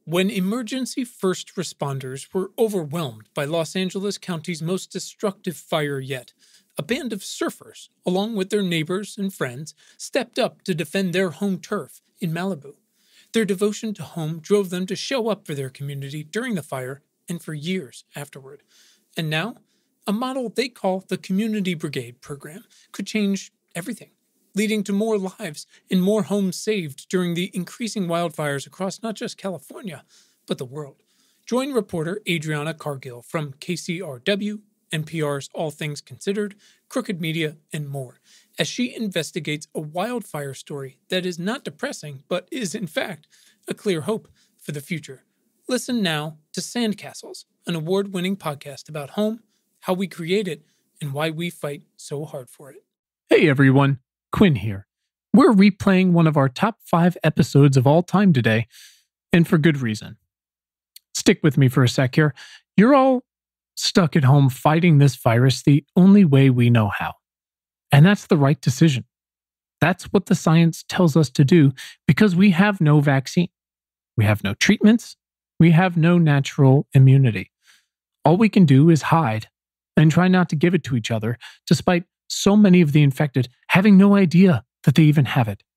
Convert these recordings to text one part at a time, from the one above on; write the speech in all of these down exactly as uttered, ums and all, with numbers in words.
When emergency first responders were overwhelmed by Los Angeles County's most destructive fire yet, a band of surfers, along with their neighbors and friends, stepped up to defend their home turf in Malibu. Their devotion to home drove them to show up for their community during the fire and for years afterward. And now, a model they call the Community Brigade program could change everything, leading to more lives and more homes saved during the increasing wildfires across not just California, but the world. Join reporter Adriana Cargill from K C R W, N P R's All Things Considered, Crooked Media, and more, as she investigates a wildfire story that is not depressing, but is, in fact, a clear hope for the future. Listen now to Sandcastles, an award-winning podcast about home, how we create it, and why we fight so hard for it. Hey everyone, Quinn here. We're replaying one of our top five episodes of all time today, and for good reason. Stick with me for a sec here. You're all stuck at home fighting this virus the only way we know how. And that's the right decision. That's what the science tells us to do because we have no vaccine. We have no treatments. We have no natural immunity. All we can do is hide and try not to give it to each other, despite so many of the infected having no idea that they even have it.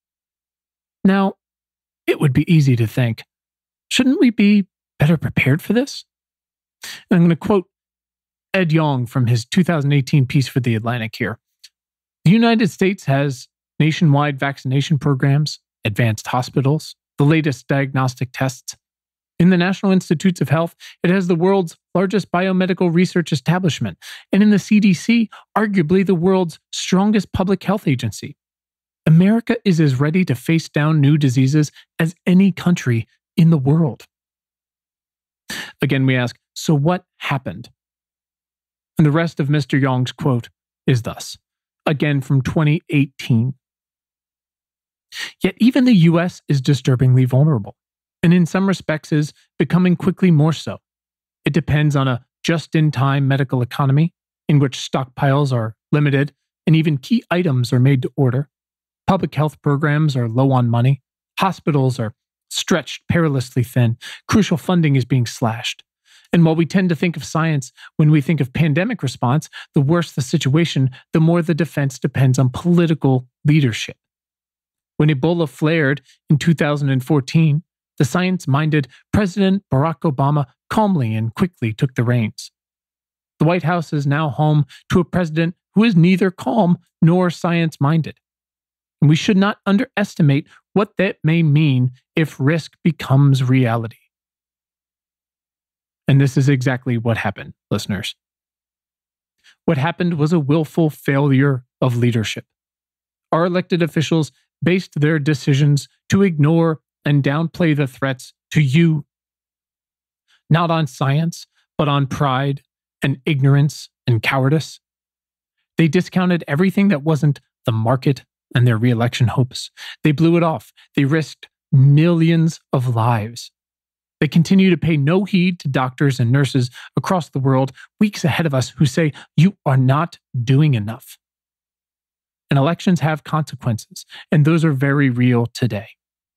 Now, it would be easy to think, shouldn't we be better prepared for this? And I'm going to quote Ed Yong from his two thousand eighteen piece for The Atlantic here. The United States has nationwide vaccination programs, advanced hospitals, the latest diagnostic tests. In the National Institutes of Health, it has the world's largest biomedical research establishment, and in the C D C, arguably the world's strongest public health agency. America is as ready to face down new diseases as any country in the world. Again, we ask, so what happened? And the rest of Mister Yong's quote is thus, again from twenty eighteen. Yet even the U S is disturbingly vulnerable, and in some respects is becoming quickly more so. It depends on a just-in-time medical economy in which stockpiles are limited and even key items are made to order. Public health programs are low on money. Hospitals are stretched perilously thin. Crucial funding is being slashed. And while we tend to think of science when we think of pandemic response, the worse the situation, the more the defense depends on political leadership. When Ebola flared in two thousand fourteen, the science-minded President Barack Obama calmly and quickly took the reins. The White House is now home to a president who is neither calm nor science-minded. And we should not underestimate what that may mean if risk becomes reality. And this is exactly what happened, listeners. What happened was a willful failure of leadership. Our elected officials based their decisions to ignore and downplay the threats to you, not on science, but on pride and ignorance and cowardice. They discounted everything that wasn't the market and their re-election hopes. They blew it off. They risked millions of lives. They continue to pay no heed to doctors and nurses across the world, weeks ahead of us, who say, you are not doing enough. And elections have consequences, and those are very real today.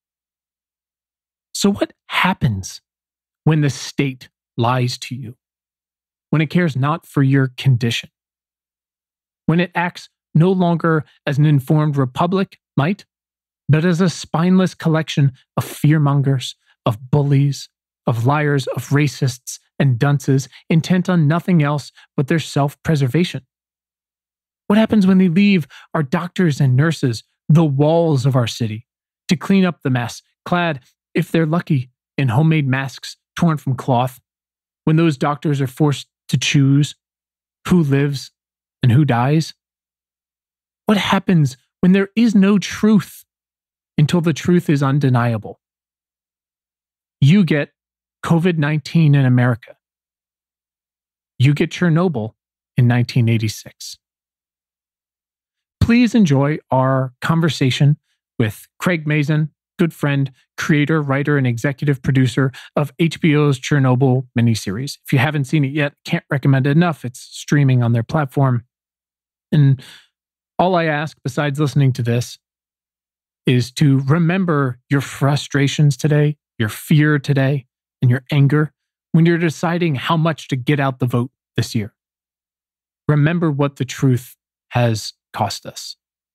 So what happens when the state lies to you? When it cares not for your condition? When it acts no longer as an informed republic might, but as a spineless collection of fearmongers, of bullies, of liars, of racists and dunces intent on nothing else but their self-preservation? What happens when they leave our doctors and nurses, the walls of our city, to clean up the mess, clad, if they're lucky, in homemade masks torn from cloth, when those doctors are forced to choose who lives and who dies? What happens when there is no truth until the truth is undeniable? You get COVID nineteen in America. You get Chernobyl in nineteen eighty-six. Please enjoy our conversation with Craig Mazin, good friend, creator, writer, and executive producer of H B O's Chernobyl miniseries. If you haven't seen it yet, can't recommend it enough. It's streaming on their platform. And all I ask, besides listening to this, is to remember your frustrations today, your fear today, and your anger when you're deciding how much to get out the vote this year. Remember what the truth has cost us.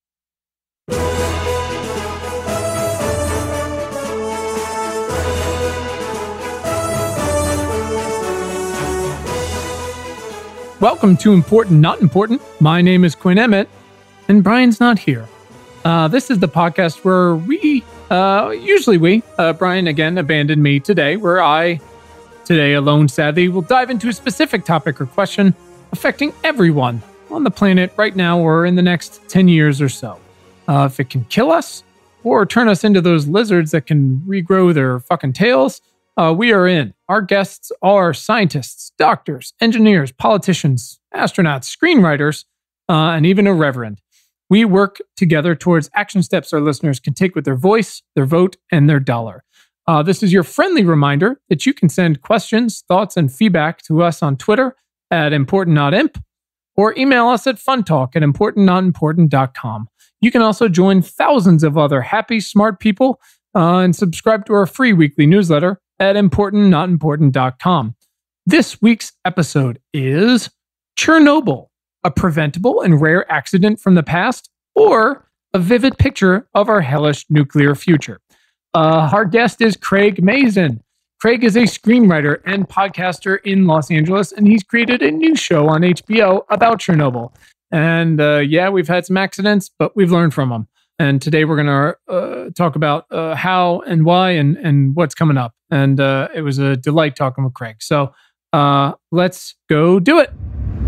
Welcome to Important Not Important. My name is Quinn Emmett, and Brian's not here. Uh, this is the podcast where we, uh, usually we, uh, Brian again abandoned me today, where I, today alone sadly, will dive into a specific topic or question affecting everyone on the planet right now or in the next ten years or so. Uh, if it can kill us or turn us into those lizards that can regrow their fucking tails, uh, we are in. Our guests are scientists, doctors, engineers, politicians, astronauts, screenwriters, uh, and even a reverend. We work together towards action steps our listeners can take with their voice, their vote, and their dollar. Uh, this is your friendly reminder that you can send questions, thoughts, and feedback to us on Twitter at important not imp or email us at funtalk at important not important dot com. You can also join thousands of other happy, smart people uh, and subscribe to our free weekly newsletter at important not important dot com. This week's episode is Chernobyl, a preventable and rare accident from the past, or a vivid picture of our hellish nuclear future. Uh, our guest is Craig Mazin. Craig is a screenwriter and podcaster in Los Angeles, and he's created a new show on H B O about Chernobyl. And uh, yeah, we've had some accidents, but we've learned from them. And today we're going to uh, talk about uh, how and why and, and what's coming up. And uh, it was a delight talking with Craig. So uh, let's go do it.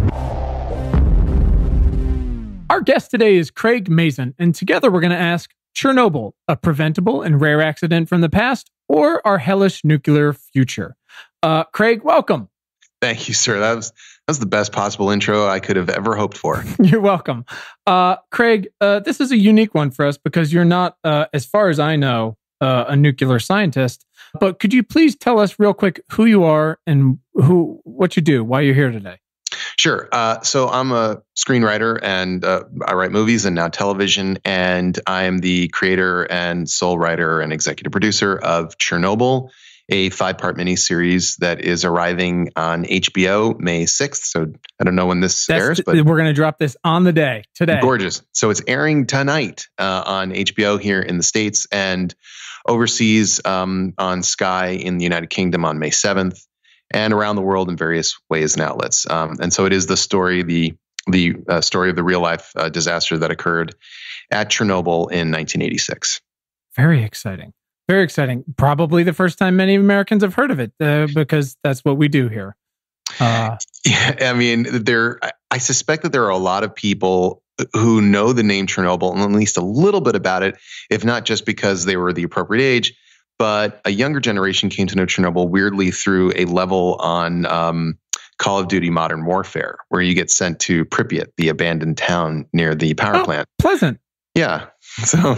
Our guest today is Craig Mazin, and together we're going to ask Chernobyl, a preventable and rare accident from the past, or our hellish nuclear future? Uh, Craig, welcome. Thank you, sir. That was that was the best possible intro I could have ever hoped for. You're welcome. Uh, Craig, uh, this is a unique one for us because you're not, uh, as far as I know, uh, a nuclear scientist. But could you please tell us real quick who you are and who what you do, why you're here today? Sure. Uh, so I'm a screenwriter and uh, I write movies and now television. And I am the creator and sole writer and executive producer of Chernobyl, a five-part miniseries that is arriving on H B O May sixth. So I don't know when this That's airs, t- but we're going to drop this on the day today. Gorgeous. So it's airing tonight uh, on H B O here in the States and overseas um, on Sky in the United Kingdom on May seventh. And around the world in various ways and outlets. Um, and so it is the story, the the uh, story of the real life uh, disaster that occurred at Chernobyl in nineteen eighty-six. Very exciting. Very exciting. Probably the first time many Americans have heard of it uh, because that's what we do here. Uh, yeah, I mean, there. I suspect that there are a lot of people who know the name Chernobyl and at least a little bit about it, if not just because they were the appropriate age. But a younger generation came to know Chernobyl weirdly through a level on um, Call of Duty Modern Warfare, where you get sent to Pripyat, the abandoned town near the power oh, plant. Pleasant. Yeah. So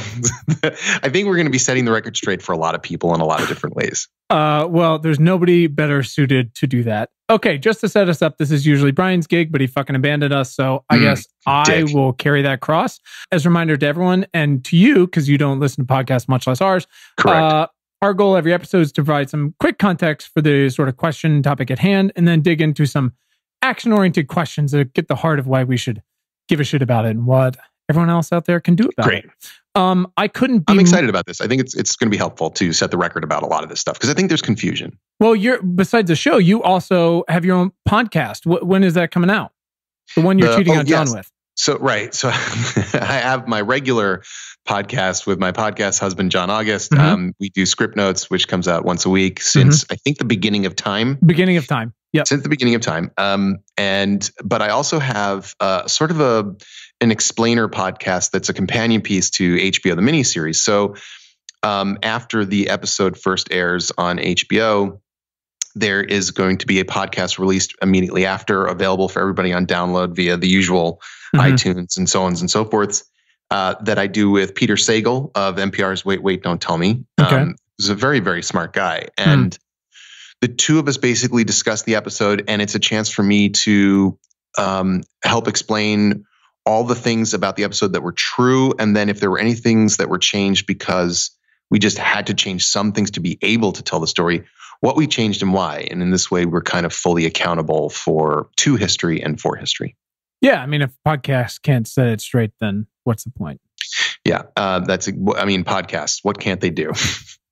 I think we're going to be setting the record straight for a lot of people in a lot of different ways. Uh, well, there's nobody better suited to do that. Okay, just to set us up, this is usually Brian's gig, but he fucking abandoned us. So I mm, guess I dick. will carry that cross. As a reminder to everyone and to you, because you don't listen to podcasts, much less ours. Correct. Uh, Our goal every episode is to provide some quick context for the sort of question topic at hand, and then dig into some action-oriented questions that get the heart of why we should give a shit about it and what everyone else out there can do about Great. it. Um, I couldn't be I'm excited about this. I think it's it's going to be helpful to set the record about a lot of this stuff because I think there's confusion. Well, you're besides the show, you also have your own podcast. W- when is that coming out? The one you're the, cheating oh, on yes. John with. So, right. So I have my regular podcast with my podcast husband, John August. Mm-hmm. Um, we do Script Notes, which comes out once a week since mm-hmm. I think the beginning of time. Beginning of time. Yeah. Since the beginning of time. Um, and, but I also have uh, sort of a, an explainer podcast that's a companion piece to H B O, the miniseries. So um, after the episode first airs on H B O, there is going to be a podcast released immediately after, available for everybody on download via the usual mm-hmm. iTunes and so on and so forth, uh, that I do with Peter Sagal of N P R's Wait, Wait, Don't Tell Me. Okay. Um, he's a very, very smart guy. And mm. the two of us basically discuss the episode, and it's a chance for me to um, help explain all the things about the episode that were true. And then if there were any things that were changed because We just had to change some things to be able to tell the story, what we changed and why. And in this way, we're kind of fully accountable for to history and for history. Yeah. I mean, if podcasts can't set it straight, then what's the point? Yeah. Uh, that's, I mean, podcasts, what can't they do?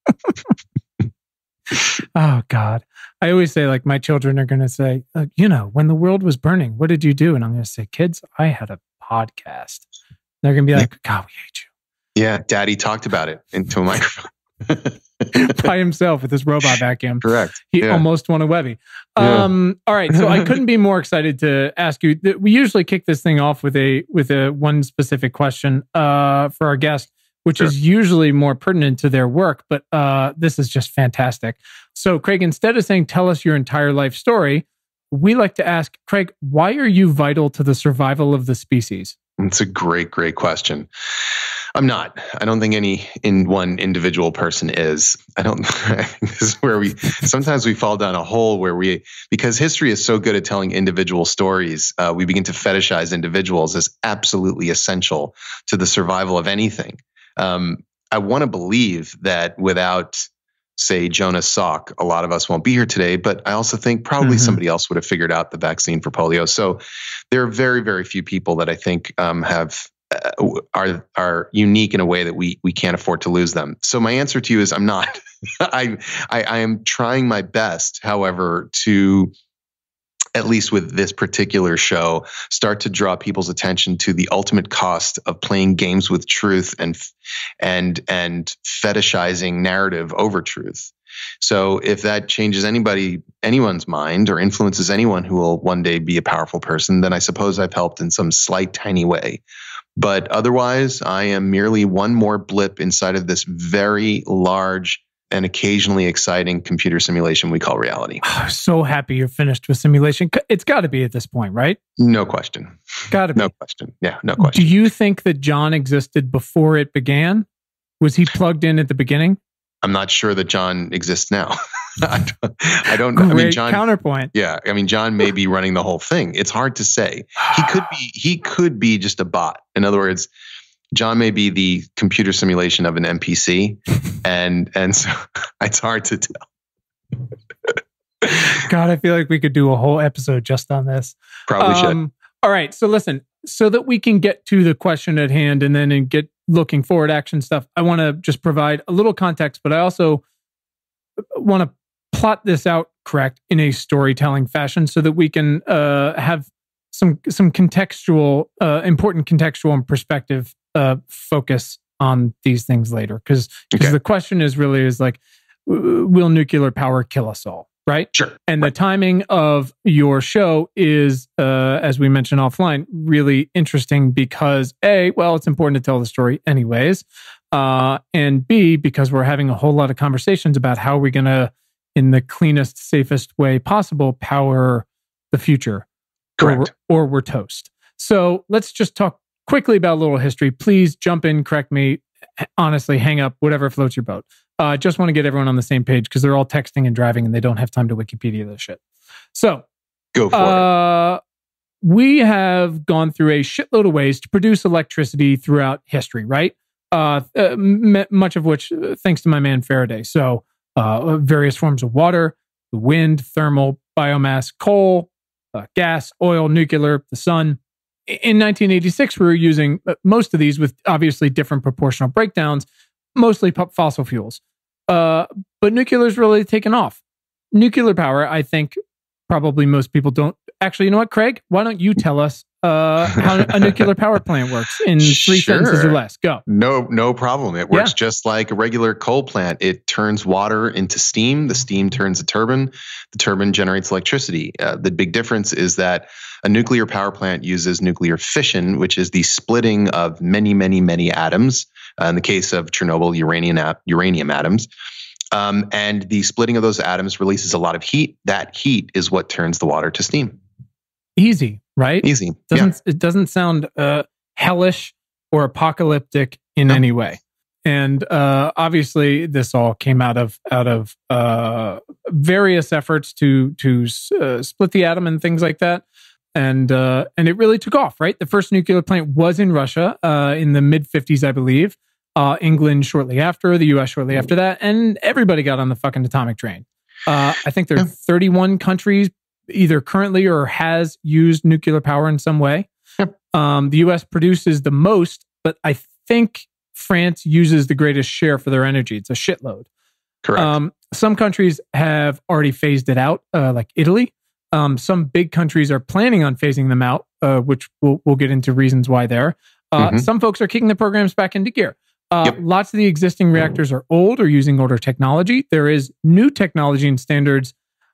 Oh, God. I always say, like, my children are going to say, uh, you know, when the world was burning, what did you do? And I'm going to say, kids, I had a podcast. They're going to be like, God, we hate you. Yeah. Daddy talked about it into a microphone. By himself with his robot vacuum. Correct. He yeah. almost won a Webby. Um, yeah. All right. So I couldn't be more excited to ask you. We usually kick this thing off with a with a one specific question uh, for our guest, which sure. is usually more pertinent to their work. But uh, this is just fantastic. So, Craig, instead of saying, tell us your entire life story, we like to ask, Craig, why are you vital to the survival of the species? It's a great, great question. I'm not. I don't think any in one individual person is. I don't. I think this is where we sometimes we fall down a hole where we, because history is so good at telling individual stories, uh, we begin to fetishize individuals as absolutely essential to the survival of anything. Um, I want to believe that without, say, Jonas Salk, a lot of us won't be here today. But I also think probably mm-hmm. somebody else would have figured out the vaccine for polio. So there are very, very few people that I think um, have. Uh, are are unique in a way that we we can't afford to lose them. So my answer to you is I'm not. I, I I am trying my best, however, to at least with this particular show, start to draw people's attention to the ultimate cost of playing games with truth and and and fetishizing narrative over truth. So if that changes anybody, anyone's mind or influences anyone who will one day be a powerful person, then I suppose I've helped in some slight, tiny way. But otherwise, I am merely one more blip inside of this very large and occasionally exciting computer simulation we call reality. Oh, so happy you're finished with simulation. It's got to be at this point, right? No question. Got to be. No question. Yeah, no question. Do you think that John existed before it began? Was he plugged in at the beginning? I'm not sure that John exists now. I don't, I don't know. Great I mean, John, counterpoint. Yeah. I mean, John may be running the whole thing. It's hard to say. He could be, he could be just a bot. In other words, John may be the computer simulation of an N P C. and, and so it's hard to tell. God, I feel like we could do a whole episode just on this. Probably um, should. All right. So listen, so that we can get to the question at hand and then and get looking forward action stuff, I want to just provide a little context, but I also want to plot this out correct in a storytelling fashion so that we can uh, have some some contextual, uh, important contextual and perspective uh, focus on these things later. Because okay. the question is really is like, will nuclear power kill us all? Right? Sure. And right. the timing of your show is, uh, as we mentioned offline, really interesting because A, well, it's important to tell the story anyways. Uh, and B, because we're having a whole lot of conversations about how we're going to, in the cleanest, safest way possible, power the future. Correct. Or, or we're toast. So let's just talk quickly about a little history. Please jump in, correct me, honestly, hang up, whatever floats your boat. I uh, just want to get everyone on the same page because they're all texting and driving and they don't have time to Wikipedia this shit. So, go for uh, it. We have gone through a shitload of ways to produce electricity throughout history, right? Uh, uh, m- much of which, uh, thanks to my man Faraday. So, uh, various forms of water, wind, thermal, biomass, coal, uh, gas, oil, nuclear, the sun. In nineteen eighty-six, we were using most of these with obviously different proportional breakdowns, mostly fossil fuels. Uh, but nuclear's really taken off. Nuclear power, I think, probably most people don't. Actually, you know what, Craig? Why don't you tell us uh, how a nuclear power plant works in three sure. sentences or less? Go. No, no problem. It works yeah. just like a regular coal plant. It turns water into steam. The steam turns a turbine. The turbine generates electricity. Uh, the big difference is that a nuclear power plant uses nuclear fission, which is the splitting of many, many, many atoms. Uh, in the case of Chernobyl, uranium, uranium atoms. Um, and the splitting of those atoms releases a lot of heat. That heat is what turns the water to steam. Easy, right? Easy. Doesn't, yeah. It doesn't sound uh, hellish or apocalyptic in no. any way. And uh, obviously, this all came out of out of uh, various efforts to to uh, split the atom and things like that. And uh, and it really took off, right? The first nuclear plant was in Russia uh, in the mid fifties, I believe. uh, England shortly after, the U S shortly after that, and everybody got on the fucking atomic train. Uh, I think there are thirty-one countries either currently or has used nuclear power in some way. Yep. Um, the U S produces the most, but I think France uses the greatest share for their energy. It's a shitload. Correct. Um, some countries have already phased it out, uh, like Italy. Um, some big countries are planning on phasing them out, uh, which we'll, we'll get into reasons why there. Uh, Mhm. Some folks are kicking the programs back into gear. Uh, Yep. Lots of the existing reactors are old or using older technology. There is new technology and standards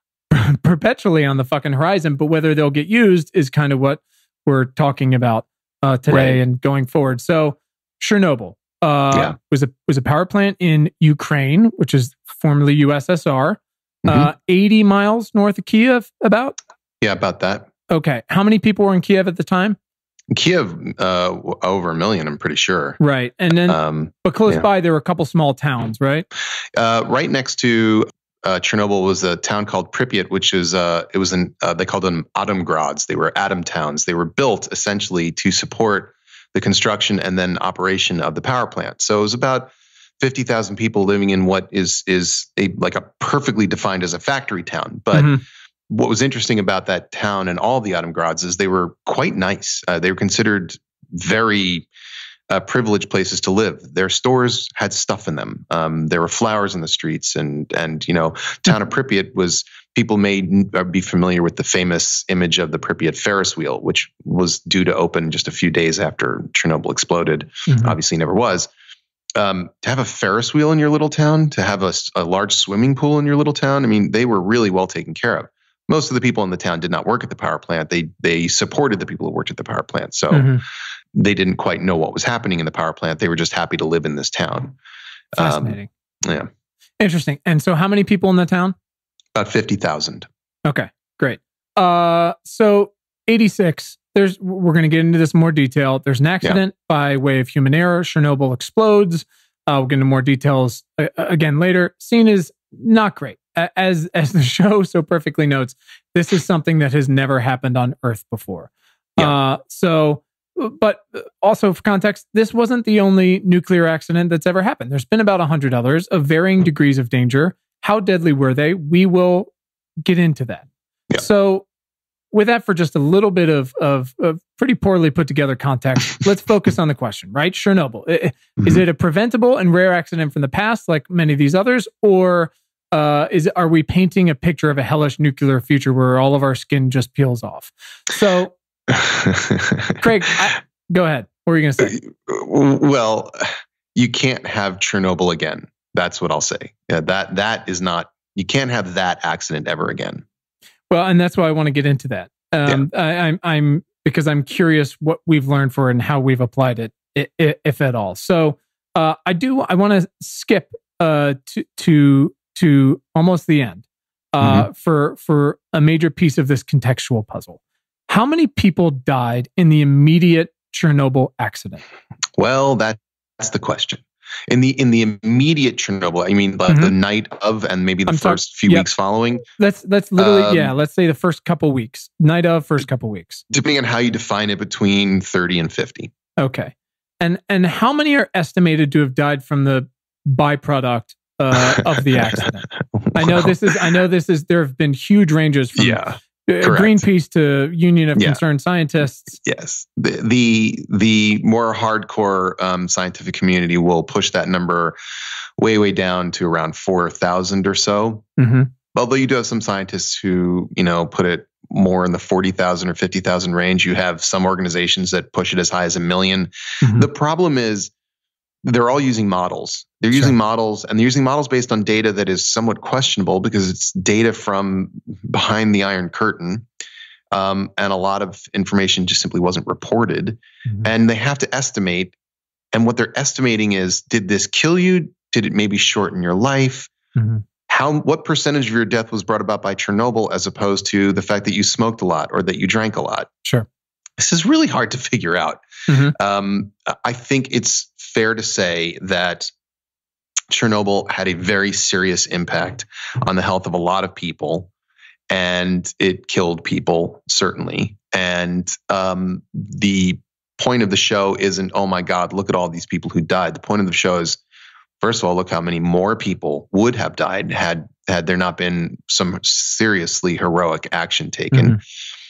perpetually on the fucking horizon, but whether they'll get used is kind of what we're talking about uh, today Right. and going forward. So Chernobyl uh, Yeah. was a was a power plant in Ukraine, which is formerly U S S R, uh, eighty miles north of Kiev. About Yeah, about that. okay. How many people were in Kiev at the time? Kiev, uh, w- over a million, I'm pretty sure. Right, and then Um, but close yeah. by there were a couple small towns, right? uh, right next to uh, Chernobyl was a town called Pripyat, which is uh, it was an uh, they called them atomgrads. They were atom towns. They were built essentially to support the construction and then operation of the power plant. So it was about fifty thousand people living in what is is a like a perfectly defined as a factory town. But Mhm. what was interesting about that town and all the atomgrads is they were quite nice. Uh, they were considered very uh, privileged places to live. Their stores had stuff in them. Um, there were flowers in the streets, and and you know, town of Pripyat was people may uh, be familiar with the famous image of the Pripyat Ferris wheel, which was due to open just a few days after Chernobyl exploded. Mhm. Obviously, never was. Um, to have a Ferris wheel in your little town, to have a, s- a large swimming pool in your little town, I mean, they were really well taken care of. Most of the people in the town did not work at the power plant. They they supported the people who worked at the power plant. So Mhm. they didn't quite know what was happening in the power plant. They were just happy to live in this town. Fascinating. Um, yeah, Interesting. And so how many people in the town? about fifty thousand. Okay, great. Uh, so eighty-six, there's, we're going to get into this in more detail. There's an accident by way of human error. Chernobyl explodes. Uh, we'll get into more details uh, again later. Scene is not great. A- As, as the show so perfectly notes, this is something that has never happened on Earth before. Yeah. Uh, so, but also for context, this wasn't the only nuclear accident that's ever happened. There's been about a hundred others of varying degrees of danger. How deadly were they? We will get into that. Yeah. So with that, for just a little bit of, of, of pretty poorly put together context, let's focus on the question, right? Chernobyl. I- Is Mhm. it a preventable and rare accident from the past, like many of these others, or uh, is are we painting a picture of a hellish nuclear future where all of our skin just peels off? So, Craig, I, go ahead. What were you going to say? Well, you can't have Chernobyl again. That's what I'll say. Yeah, that that is not. You can't have that accident ever again. Well, and that's why I want to get into that. Um, I, I'm, I'm because I'm curious what we've learned for it and how we've applied it, i- i- if at all. So, uh, I do. I want to skip uh, to to to almost the end uh, for for a major piece of this contextual puzzle. How many people died in the immediate Chernobyl accident? Well, that, that's the question. In the in the immediate Chernobyl, I mean, like Mhm. the night of, and maybe the I'm talk- first few yep. weeks following, Let's let's literally Um, yeah. Let's say the first couple weeks, night of, first couple weeks. depending on how you define it, between thirty and fifty. Okay, and and how many are estimated to have died from the byproduct uh, of the accident? I know Wow. this is. I know this is. There have been huge ranges from Yeah. uh, correct. Greenpeace to Union of Yeah. Concerned Scientists. Yes, the the, the more hardcore um, scientific community will push that number way way down to around four thousand or so. Mm-hmm. Although you do have some scientists who, you know, put it more in the forty thousand or fifty thousand range. You have some organizations that push it as high as a million. Mhm. The problem is they're all using models. They're Sure. using models, and they're using models based on data that is somewhat questionable because it's data from behind the Iron Curtain. Um, and a lot of information just simply wasn't reported. Mhm. And they have to estimate. And what they're estimating is, did this kill you? Did it maybe shorten your life? Mhm. How, what percentage of your death was brought about by Chernobyl as opposed to the fact that you smoked a lot or that you drank a lot? Sure. This is really hard to figure out. Mhm. Um, I think it's fair to say that Chernobyl had a very serious impact on the health of a lot of people, and it killed people, certainly. And um, the point of the show isn't, oh my God, look at all these people who died. The point of the show is, first of all, look how many more people would have died had had there not been some seriously heroic action taken. Mm-hmm.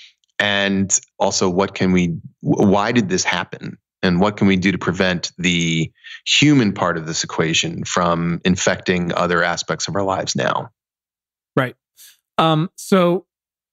And also, what can we, why did this happen? And what can we do to prevent the human part of this equation from infecting other aspects of our lives now? Right. Um, so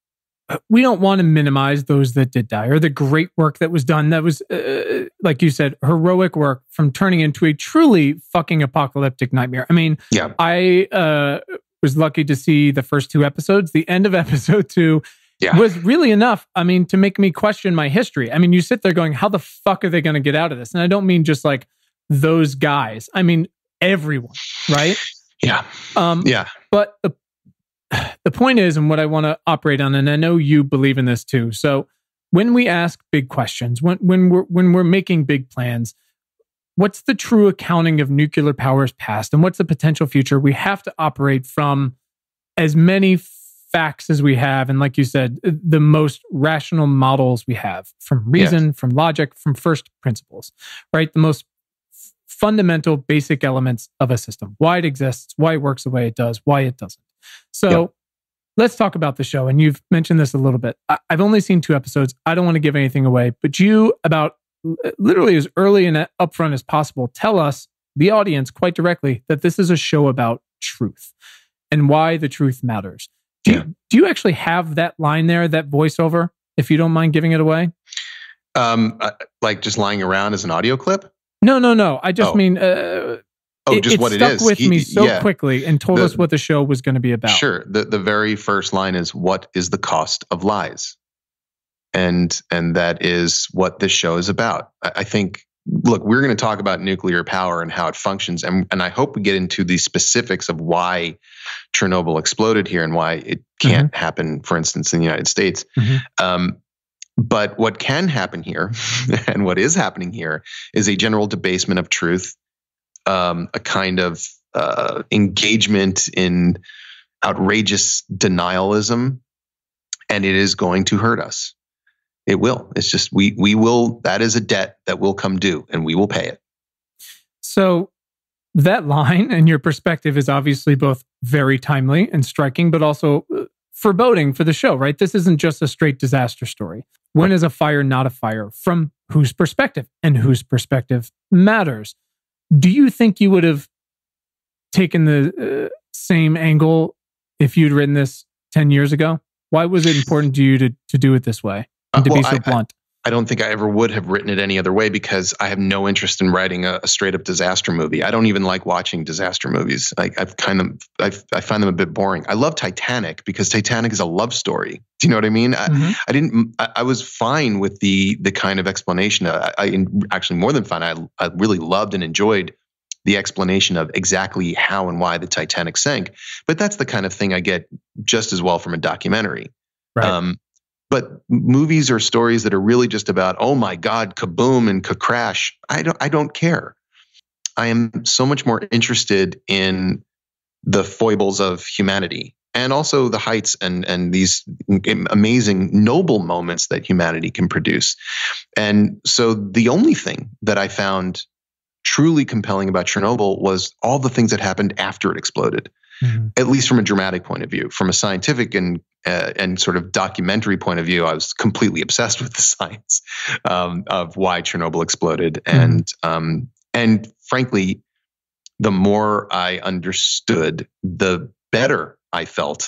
we don't want to minimize those that did die or the great work that was done. That was, uh, like you said, heroic work from turning into a truly fucking apocalyptic nightmare. I mean, yeah. I uh, was lucky to see the first two episodes. The end of episode two yeah. was really enough, I mean, to make me question my history. I mean, you sit there going, how the fuck are they going to get out of this? And I don't mean just like those guys. I mean, everyone, right? Yeah. Um, yeah. But the The point is, and what I want to operate on, and I know you believe in this too. So when we ask big questions, when when we're when we're making big plans, what's the true accounting of nuclear power's past, and what's the potential future? We have to operate from as many facts as we have, and like you said, the most rational models we have, from reason, yes. from logic, from first principles, right? The most f- fundamental, basic elements of a system: why it exists, why it works the way it does, why it doesn't. So yep. let's talk about the show. And you've mentioned this a little bit. I- I've only seen two episodes. I don't want to give anything away, but you, about literally as early and upfront as possible, tell us, the audience, quite directly, that this is a show about truth and why the truth matters. Do, yeah. you, do you actually have that line there, that voiceover, if you don't mind giving it away? Um, uh, like just lying around as an audio clip? No, no, no. I just oh. mean... Uh, Oh, it, just it what stuck it is. with he, me so yeah. quickly and told the, us what the show was going to be about. Sure. The the very first line is, what is the cost of lies? And and that is what this show is about. I, I think, look, we're going to talk about nuclear power and how it functions. And, and I hope we get into the specifics of why Chernobyl exploded here and why it can't mm-hmm. happen, for instance, in the United States. Mm-hmm. Um, but what can happen here and what is happening here is a general debasement of truth. Um, a kind of uh, engagement in outrageous denialism, and it is going to hurt us. It will. It's just we we will. That is a debt that will come due, and we will pay it. So that line and your perspective is obviously both very timely and striking, but also foreboding for the show, right? This isn't just a straight disaster story. When is a fire not a fire? From whose perspective? And whose perspective matters. Do you think you would have taken the uh, same angle if you'd written this ten years ago? Why was it important to you to, to do it this way and to uh, well, be so I, blunt? I, I don't think I ever would have written it any other way because I have no interest in writing a, a straight up disaster movie. I don't even like watching disaster movies. I, I've kind of, I've, I find them a bit boring. I love Titanic because Titanic is a love story. Do you know what I mean? Mm-hmm. I, I didn't, I, I was fine with the the kind of explanation. I, I actually more than fine. I, I really loved and enjoyed the explanation of exactly how and why the Titanic sank. But that's the kind of thing I get just as well from a documentary. Right. Um, but movies or stories that are really just about, oh my God, kaboom and ka-crash, I don't, I don't care. I am so much more interested in the foibles of humanity and also the heights and, and these amazing, noble moments that humanity can produce. And so the only thing that I found truly compelling about Chernobyl was all the things that happened after it exploded, mm-hmm. at least from a dramatic point of view. From a scientific and uh, and sort of documentary point of view, I was completely obsessed with the science um, of why Chernobyl exploded. Mm-hmm. And um, and frankly, the more I understood, the better I felt,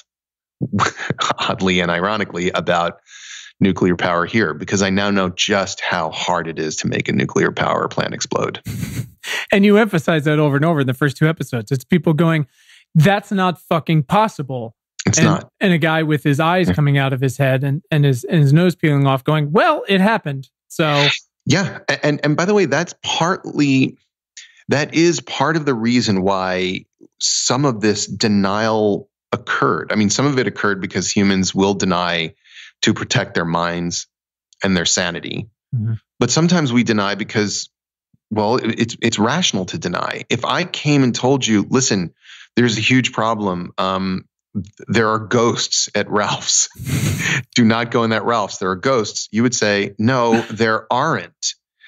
oddly and ironically, about nuclear power here, because I now know just how hard it is to make a nuclear power plant explode. And you emphasize that over and over in the first two episodes. It's people going, that's not fucking possible. It's and, not. And a guy with his eyes coming out of his head and, and, his, and his nose peeling off going, well, it happened. So yeah. And, and by the way, that's partly, that is part of the reason why some of this denial occurred. I mean, some of it occurred because humans will deny to protect their minds and their sanity. Mm-hmm. But sometimes we deny because, well, it's it's rational to deny. If I came and told you, listen, there's a huge problem. Um, there are ghosts at Ralph's. Do not go in that Ralph's. There are ghosts. You would say, no, there aren't.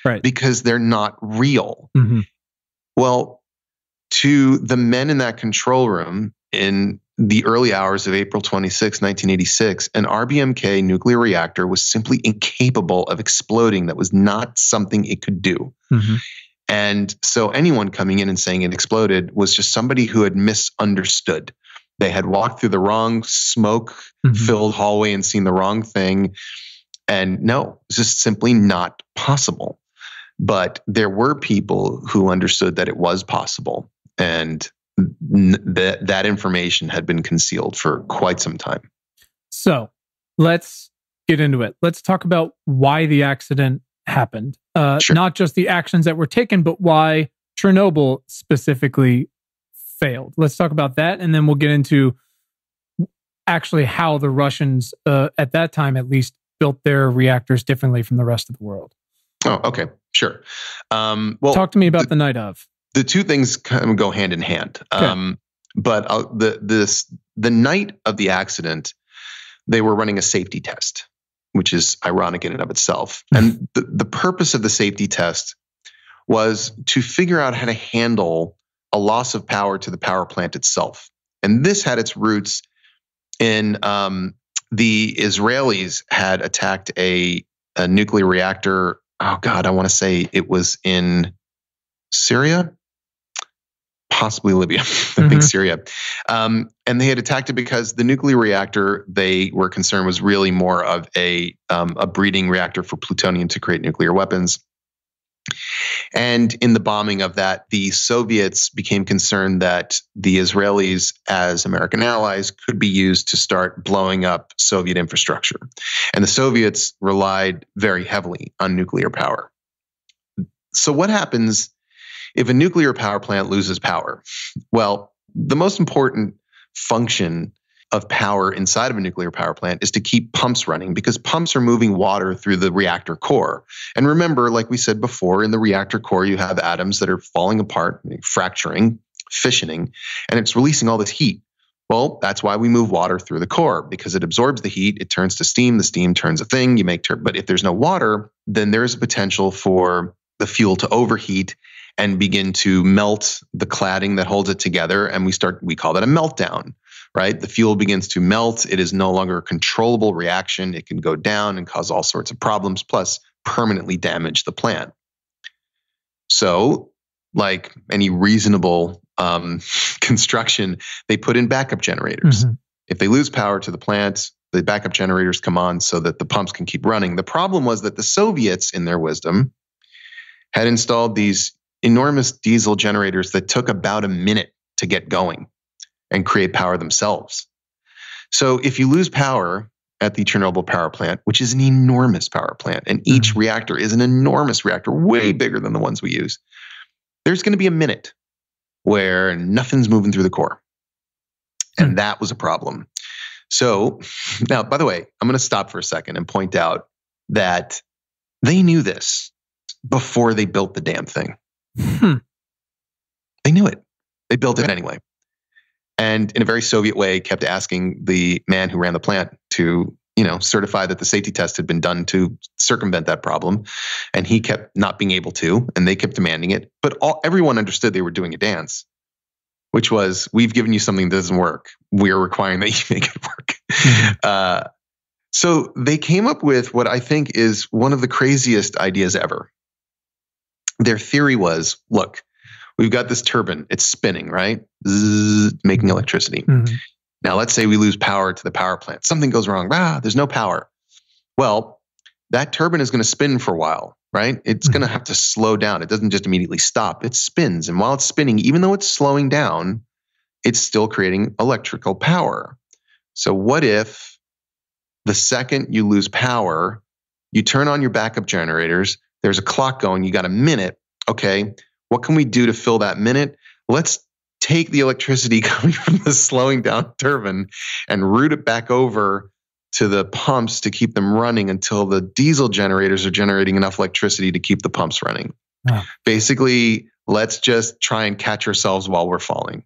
right? Because they're not real. Mm-hmm. Well, to the men in that control room in the early hours of April twenty-sixth, nineteen eighty-six, an R B M K nuclear reactor was simply incapable of exploding. That was not something it could do. Mm-hmm. And so anyone coming in and saying it exploded was just somebody who had misunderstood. They had walked through the wrong smoke-filled mm-hmm. hallway and seen the wrong thing. And no, it's just simply not possible. But there were people who understood that it was possible. And that that information had been concealed for quite some time. So let's get into it. Let's talk about why the accident happened. Uh, sure. Not just the actions that were taken, but why Chernobyl specifically failed. Let's talk about that, and then we'll get into actually how the Russians, uh, at that time at least, built their reactors differently from the rest of the world. Oh, okay. Sure. Um, well, talk to me about the, the night of. The two things kind of go hand in hand. Okay. Um, but uh, the this the night of the accident, they were running a safety test, which is ironic in and of itself. And the, the purpose of the safety test was to figure out how to handle a loss of power to the power plant itself. And this had its roots in um, the Israelis had attacked a, a nuclear reactor. Oh God, I want to say it was in Syria. Possibly Libya, I mm-hmm. think Syria. Um, and they had attacked it because the nuclear reactor they were concerned was really more of a, um, a breeding reactor for plutonium to create nuclear weapons. And in the bombing of that, the Soviets became concerned that the Israelis, as American allies, could be used to start blowing up Soviet infrastructure. And the Soviets relied very heavily on nuclear power. So what happens if a nuclear power plant loses power? Well, the most important function of power inside of a nuclear power plant is to keep pumps running, because pumps are moving water through the reactor core. And remember, like we said before, in the reactor core, you have atoms that are falling apart, fracturing, fissioning, and it's releasing all this heat. Well, that's why we move water through the core, because it absorbs the heat, it turns to steam, the steam turns a thing, you make tur- but if there's no water, then there is a potential for the fuel to overheat and begin to melt the cladding that holds it together. And we start, we call that a meltdown, right? The fuel begins to melt. It is no longer a controllable reaction. It can go down and cause all sorts of problems, plus permanently damage the plant. So, like any reasonable um, construction, they put in backup generators. Mm-hmm. If they lose power to the plant, the backup generators come on so that the pumps can keep running. The problem was that the Soviets, in their wisdom, had installed these enormous diesel generators that took about a minute to get going and create power themselves. So if you lose power at the Chernobyl power plant, which is an enormous power plant, and each mm-hmm. reactor is an enormous reactor, way bigger than the ones we use, there's going to be a minute where nothing's moving through the core. And mm-hmm. that was a problem. So now, by the way, I'm going to stop for a second and point out that they knew this before they built the damn thing. Hmm. They knew it. They built it anyway. And in a very Soviet way, kept asking the man who ran the plant to, you know, certify that the safety test had been done to circumvent that problem. And he kept not being able to, and they kept demanding it. But all, everyone understood they were doing a dance, which was, we've given you something that doesn't work. We're requiring that you make it work. Mm-hmm. Uh, so they came up with what I think is one of the craziest ideas ever. Their theory was, look, we've got this turbine. It's spinning, right? Zzz, making electricity. Mm-hmm. Now, let's say we lose power to the power plant. Something goes wrong. Ah, there's no power. Well, that turbine is going to spin for a while, right? It's mm-hmm. going to have to slow down. It doesn't just immediately stop. It spins. And while it's spinning, even though it's slowing down, it's still creating electrical power. So what if the second you lose power, you turn on your backup generators, there's a clock going, you got a minute. Okay, what can we do to fill that minute? Let's take the electricity coming from the slowing down turbine and route it back over to the pumps to keep them running until the diesel generators are generating enough electricity to keep the pumps running. Oh. Basically, let's just try and catch ourselves while we're falling.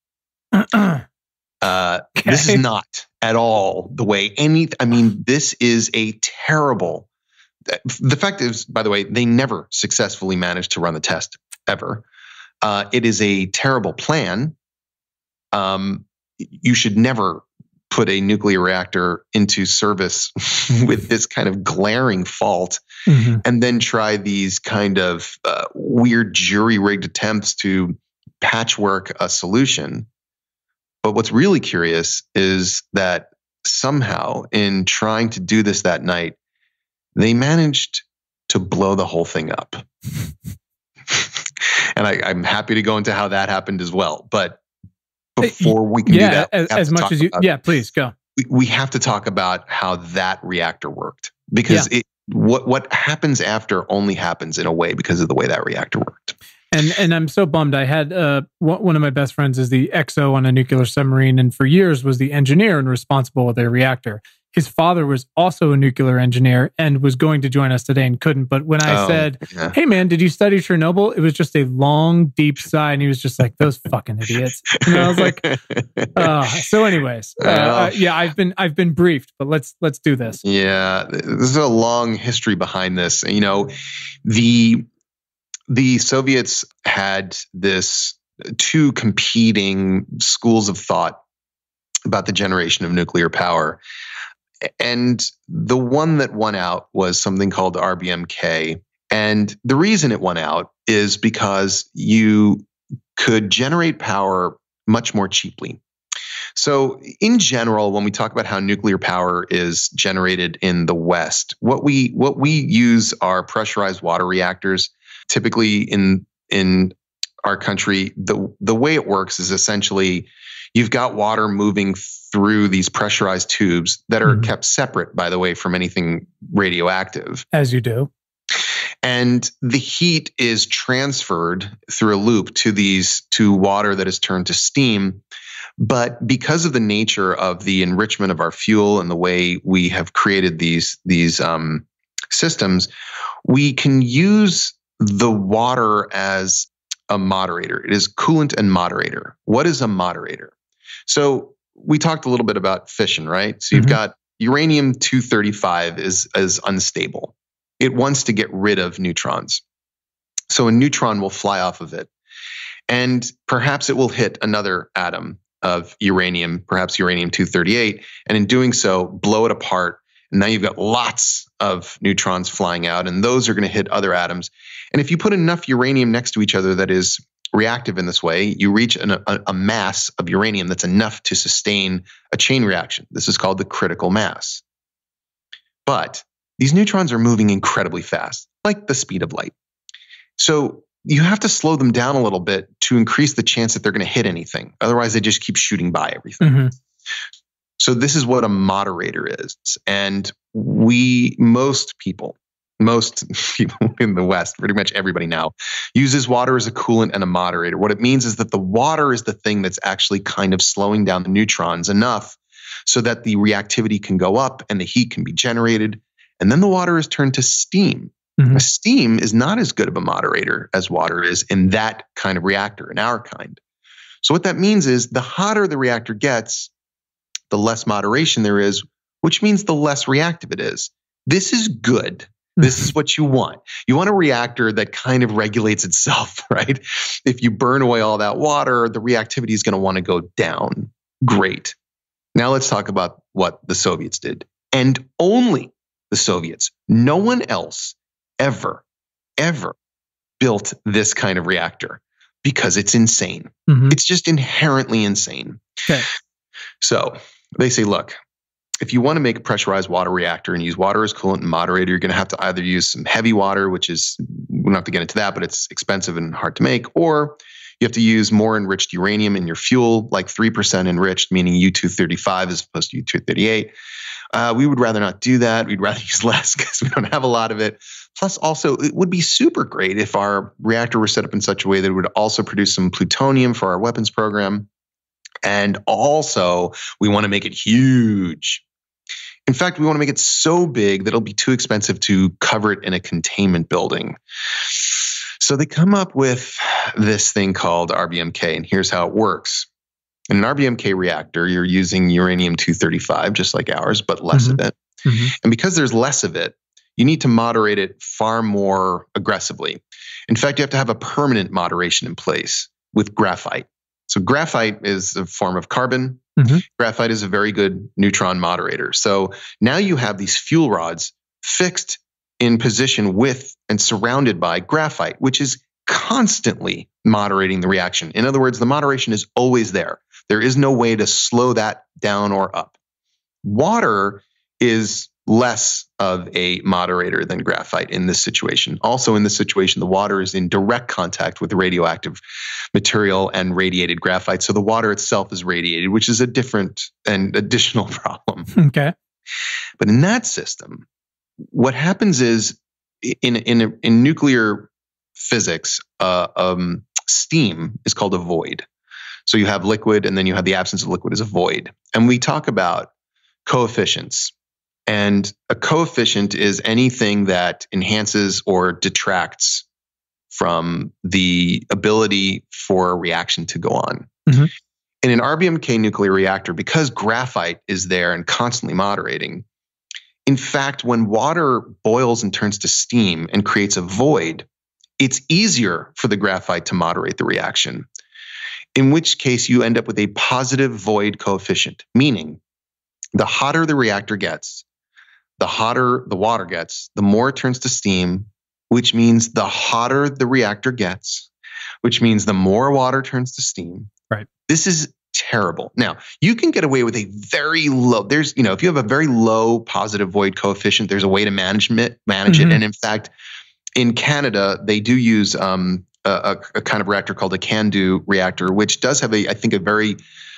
Uh-uh. Uh, okay. This is not at all the way any, I mean, this is a terrible the fact is, by the way, they never successfully managed to run the test ever. Uh, it is a terrible plan. Um, you should never put a nuclear reactor into service with this kind of glaring fault, mm-hmm. and then try these kind of uh, weird jury-rigged attempts to patchwork a solution. But what's really curious is that somehow in trying to do this that night, they managed to blow the whole thing up. And I, I'm happy to go into how that happened as well. But before we can yeah, do that, as, as much as you, yeah, please go. We, we have to talk about how that reactor worked, because yeah. it, what what happens after only happens in a way because of the way that reactor worked. And and I'm so bummed. I had uh, one of my best friends is the X O on a nuclear submarine, and for years was the engineer and responsible with their reactor. His father was also a nuclear engineer and was going to join us today and couldn't. But when I oh, said, yeah. "Hey man, did you study Chernobyl?" it was just a long, deep sigh, and he was just like, "Those fucking idiots." And I was like, uh, "So, anyways, uh, uh, yeah, I've been I've been briefed, but let's let's do this." Yeah, this is a long history behind this. You know, the the Soviets had this two competing schools of thought about the generation of nuclear power. And the one that won out was something called R B M K. And the reason it won out is because you could generate power much more cheaply. So in general, when we talk about how nuclear power is generated in the West, what we what we use are pressurized water reactors. Typically in in our country, the the way it works is essentially you've got water moving through these pressurized tubes that are mm-hmm. kept separate, by the way, from anything radioactive. As you do. And the heat is transferred through a loop to these to water that is turned to steam. But because of the nature of the enrichment of our fuel and the way we have created these, these um, systems, we can use the water as a moderator. It is coolant and moderator. What is a moderator? So we talked a little bit about fission, right? So you've mm-hmm. got uranium two thirty-five is, is unstable. It wants to get rid of neutrons. So a neutron will fly off of it. And perhaps it will hit another atom of uranium, perhaps uranium two thirty-eight. And in doing so, blow it apart. And now you've got lots of neutrons flying out, and those are going to hit other atoms. And if you put enough uranium next to each other that is reactive in this way, you reach an, a, a mass of uranium that's enough to sustain a chain reaction. This is called the critical mass. But these neutrons are moving incredibly fast, like the speed of light. So you have to slow them down a little bit to increase the chance that they're going to hit anything. Otherwise, they just keep shooting by everything. Mm-hmm. So this is what a moderator is. And we, most people, most people in the West, pretty much everybody now, uses water as a coolant and a moderator. What it means is that the water is the thing that's actually kind of slowing down the neutrons enough so that the reactivity can go up and the heat can be generated. And then the water is turned to steam. Mm-hmm. Steam is not as good of a moderator as water is in that kind of reactor, in our kind. So what that means is the hotter the reactor gets, the less moderation there is, which means the less reactive it is. This is good. This is what you want. You want a reactor that kind of regulates itself, right? If you burn away all that water, the reactivity is going to want to go down. Great. Now let's talk about what the Soviets did. And only the Soviets. No one else ever, ever built this kind of reactor because it's insane. Mm-hmm. It's just inherently insane. Okay. So they say, look, if you want to make a pressurized water reactor and use water as coolant and moderator, you're going to have to either use some heavy water, which is, we don't have to get into that, but it's expensive and hard to make, or you have to use more enriched uranium in your fuel, like three percent enriched, meaning U two thirty-five as opposed to U two thirty-eight. Uh, we would rather not do that. We'd rather use less because we don't have a lot of it. Plus, also, it would be super great if our reactor were set up in such a way that it would also produce some plutonium for our weapons program. And also, we want to make it huge. In fact, we want to make it so big that it'll be too expensive to cover it in a containment building. So they come up with this thing called R B M K, and here's how it works. In an R B M K reactor, you're using uranium two thirty-five, just like ours, but less mm-hmm. of it. Mm-hmm. And because there's less of it, you need to moderate it far more aggressively. In fact, you have to have a permanent moderation in place with graphite. So graphite is a form of carbon. Mm-hmm. Graphite is a very good neutron moderator. So now you have these fuel rods fixed in position with and surrounded by graphite, which is constantly moderating the reaction. In other words, the moderation is always there. There is no way to slow that down or up. Water is less of a moderator than graphite in this situation. Also in this situation, the water is in direct contact with the radioactive material and radiated graphite. So the water itself is radiated, which is a different and additional problem. Okay. But in that system, what happens is in, in, in nuclear physics, uh, um, steam is called a void. So you have liquid and then you have the absence of liquid as a void. And we talk about coefficients. And a coefficient is anything that enhances or detracts from the ability for a reaction to go on. Mm-hmm. In an R B M K nuclear reactor, because graphite is there and constantly moderating, in fact, when water boils and turns to steam and creates a void, it's easier for the graphite to moderate the reaction, in which case you end up with a positive void coefficient, meaning the hotter the reactor gets, the hotter the water gets, the more it turns to steam, which means the hotter the reactor gets, which means the more water turns to steam. Right. This is terrible. Now, you can get away with a very low, there's, you know, if you have a very low positive void coefficient, there's a way to manage it, manage mm-hmm. it. And in fact, in Canada, they do use um, a, a kind of reactor called a can-do reactor, which does have a, I think, a very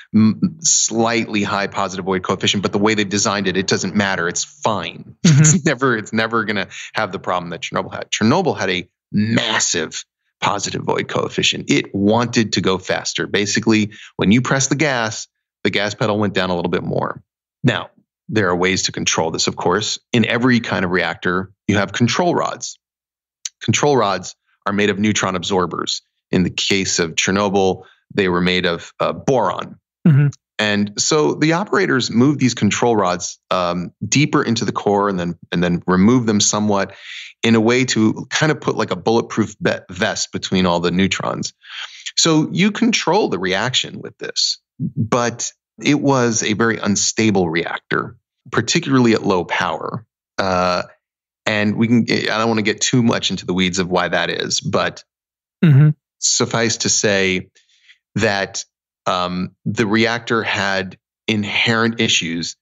m- slightly high positive void coefficient. But the way they've designed it, it doesn't matter. It's fine. Mm-hmm. It's never, it's never going to have the problem that Chernobyl had. Chernobyl had a massive positive void coefficient. It wanted to go faster. Basically, when you press the gas, the gas pedal went down a little bit more. Now, there are ways to control this, of course. In every kind of reactor, you have control rods. Control rods are made of neutron absorbers. In the case of Chernobyl, they were made of uh, boron. Mm-hmm. And so the operators move these control rods um, deeper into the core and then and then remove them somewhat in a way to kind of put like a bulletproof vest between all the neutrons. So you control the reaction with this, but it was a very unstable reactor, particularly at low power. Uh, and we can, I don't want to get too much into the weeds of why that is, but mm-hmm. suffice to say that um, the reactor had inherent issues,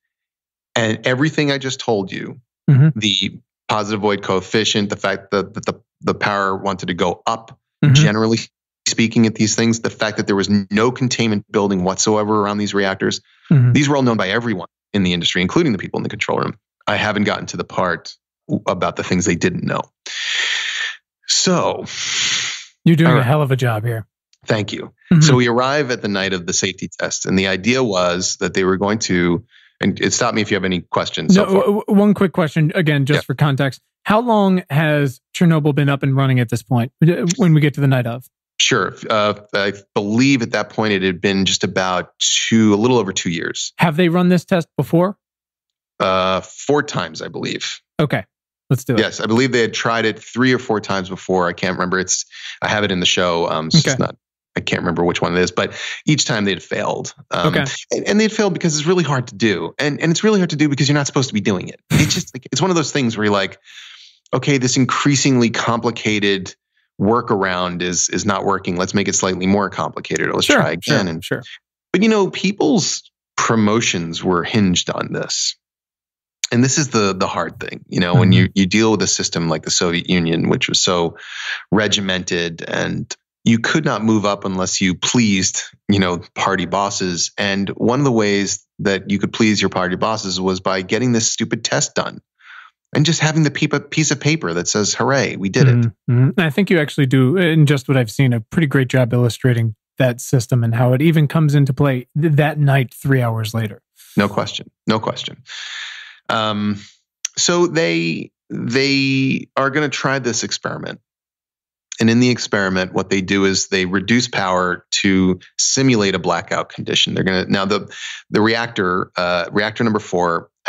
and everything I just told you, mm-hmm. the positive void coefficient, the fact that, that the, the power wanted to go up, mm-hmm. generally speaking at these things, the fact that there was no containment building whatsoever around these reactors, mm-hmm. these were all known by everyone in the industry, including the people in the control room. I haven't gotten to the part about the things they didn't know. So you're doing right. a hell of a job here. Thank you. Mm-hmm. So we arrive at the night of the safety test, and the idea was that they were going to, and it stop me if you have any questions. No, so far. One quick question, again, just yeah. for context. How long has Chernobyl been up and running at this point when we get to the night of? Sure. Uh, I believe at that point it had been just about two, a little over two years. Have they run this test before? Uh, four times, I believe. Okay. Let's do it. Yes, I believe they had tried it three or four times before. I can't remember. It's I have it in the show. Um, it's okay. not. I can't remember which one it is, but each time they'd failed. Um, okay. And, and they'd failed because it's really hard to do, and and it's really hard to do because you're not supposed to be doing it. It's just like, it's one of those things where you're like, okay, this increasingly complicated workaround is is not working. Let's make it slightly more complicated. Let's sure, try again. Sure, and sure. But you know, people's promotions were hinged on this. And this is the the hard thing, you know, mm-hmm. when you, you deal with a system like the Soviet Union, which was so regimented, and you could not move up unless you pleased, you know, party bosses. And one of the ways that you could please your party bosses was by getting this stupid test done and just having the piece of paper that says, hooray, we did mm-hmm. it. Mm-hmm. I think you actually do, in just what I've seen, a pretty great job illustrating that system and how it even comes into play th- that night, three hours later. No question. No question. Um, so they they are going to try this experiment. And in the experiment, what they do is they reduce power to simulate a blackout condition. They're going to now the the reactor uh, reactor number four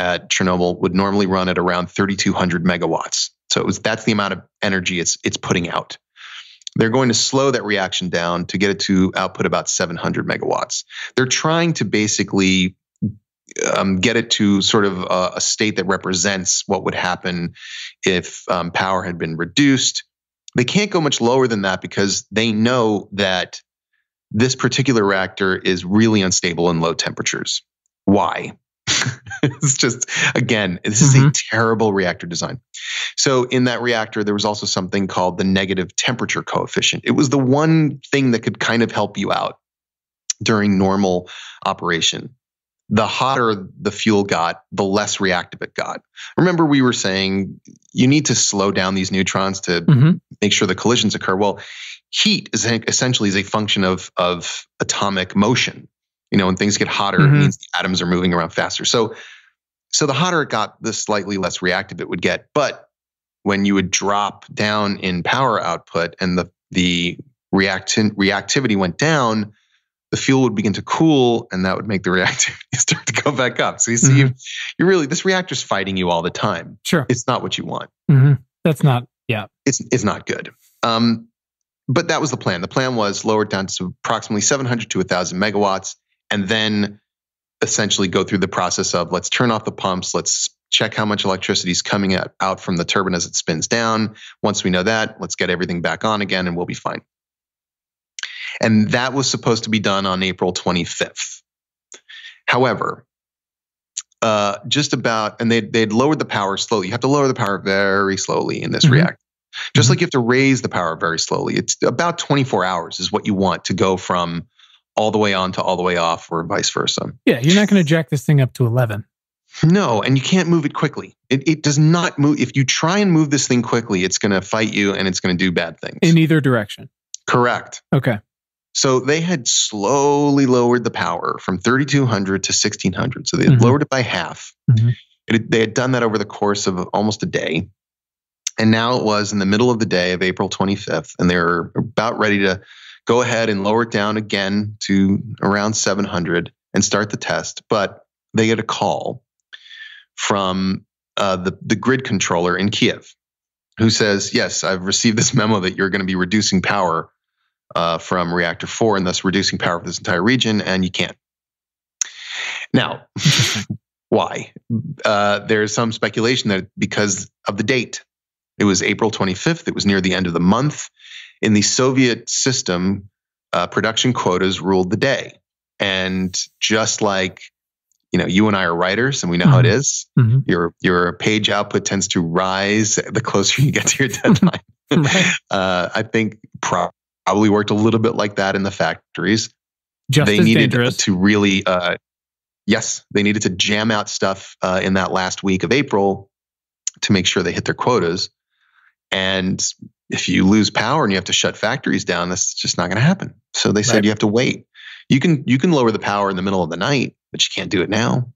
at Chernobyl would normally run at around thirty-two hundred megawatts. So it was, that's the amount of energy it's it's putting out. They're going to slow that reaction down to get it to output about seven hundred megawatts. They're trying to basically um, get it to sort of a, a state that represents what would happen if um, power had been reduced. They can't go much lower than that because they know that this particular reactor is really unstable in low temperatures. Why? It's just, again, this is mm-hmm. a terrible reactor design. So in that reactor, there was also something called the negative temperature coefficient. It was the one thing that could kind of help you out during normal operation. The hotter the fuel got, the less reactive it got. Remember, we were saying you need to slow down these neutrons to mm-hmm. make sure the collisions occur. Well, heat is essentially is a function of, of atomic motion. You know, when things get hotter, mm-hmm. it means the atoms are moving around faster. So, so the hotter it got, the slightly less reactive it would get. But when you would drop down in power output and the the reactin- reactivity went down, the fuel would begin to cool, and that would make the reactivity start to go back up. So you see, mm-hmm. you, you really, this reactor's fighting you all the time. Sure, it's not what you want. Mm-hmm. That's not, yeah, it's it's not good. Um, but that was the plan. The plan was lower it down to approximately seven hundred to one thousand megawatts. And then essentially go through the process of let's turn off the pumps. Let's check how much electricity is coming out, out from the turbine as it spins down. Once we know that, let's get everything back on again and we'll be fine. And that was supposed to be done on April twenty-fifth. However, uh, just about, and they they'd lowered the power slowly. You have to lower the power very slowly in this mm-hmm. reactor. Just mm-hmm. like you have to raise the power very slowly. It's about twenty-four hours is what you want to go from all the way on to all the way off, or vice versa. Yeah, you're not going to jack this thing up to eleven. No, and you can't move it quickly. It, it does not move. If you try and move this thing quickly, it's going to fight you and it's going to do bad things. In either direction. Correct. Okay. So they had slowly lowered the power from thirty-two hundred to sixteen hundred. So they had mm-hmm. lowered it by half. Mm-hmm. It, they had done that over the course of almost a day. And now it was in the middle of the day of April twenty-fifth, and they were about ready to go ahead and lower it down again to around seven hundred and start the test. But they get a call from uh, the, the grid controller in Kiev who says, yes, I've received this memo that you're going to be reducing power uh, from reactor four and thus reducing power for this entire region, and you can't. Now, why? Uh, there's some speculation that because of the date. It was April twenty-fifth. It was near the end of the month. In the Soviet system, uh, production quotas ruled the day. And just like, you know, you and I are writers and we know mm-hmm. how it is, mm-hmm. your your page output tends to rise the closer you get to your deadline. Right. uh, I think pro- probably worked a little bit like that in the factories. Just they as needed dangerous. to really, uh, yes, they needed to jam out stuff uh, in that last week of April to make sure they hit their quotas. And if you lose power and you have to shut factories down, that's just not going to happen. So they said right. you have to wait. You can you can lower the power in the middle of the night, but you can't do it now.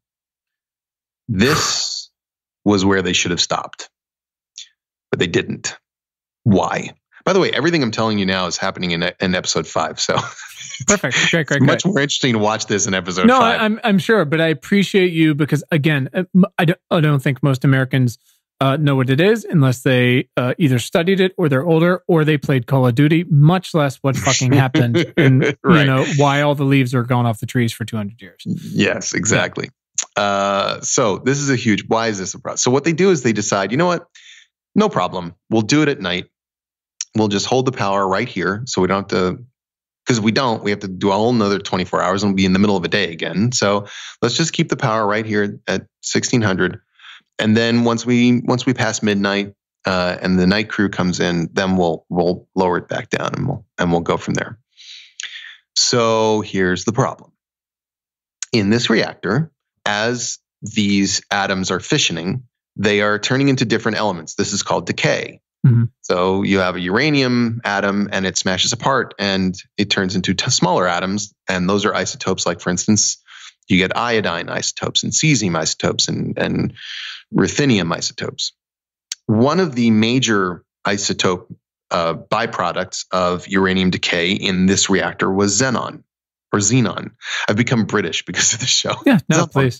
This was where they should have stopped, but they didn't. Why? By the way, everything I'm telling you now is happening in, in episode five. So perfect, great, great, it's much great. more interesting to watch this in episode no, five. No, I'm I'm sure, but I appreciate you because again, I don't, I don't think most Americans Uh, know what it is unless they uh, either studied it or they're older or they played Call of Duty, much less what fucking happened and right. you know why all the leaves are gone off the trees for two hundred years. Yes, exactly. Yeah. Uh, so this is a huge, why is this a problem? So what they do is they decide, you know what? No problem. We'll do it at night. We'll just hold the power right here. So we don't have to, because if we don't, we have to do a whole another twenty-four hours and we'll be in the middle of a day again. So let's just keep the power right here at sixteen hundred. And then once we once we pass midnight uh, and the night crew comes in, then we'll we'll lower it back down and we'll and we'll go from there. So here's the problem. In this reactor, as these atoms are fissioning, they are turning into different elements. This is called decay. Mm-hmm. So you have a uranium atom and it smashes apart and it turns into t- smaller atoms. And those are isotopes like, for instance, you get iodine isotopes and cesium isotopes and, and ruthenium isotopes. One of the major isotope uh, byproducts of uranium decay in this reactor was xenon or xenon. I've become British because of the show. Yeah, no, please.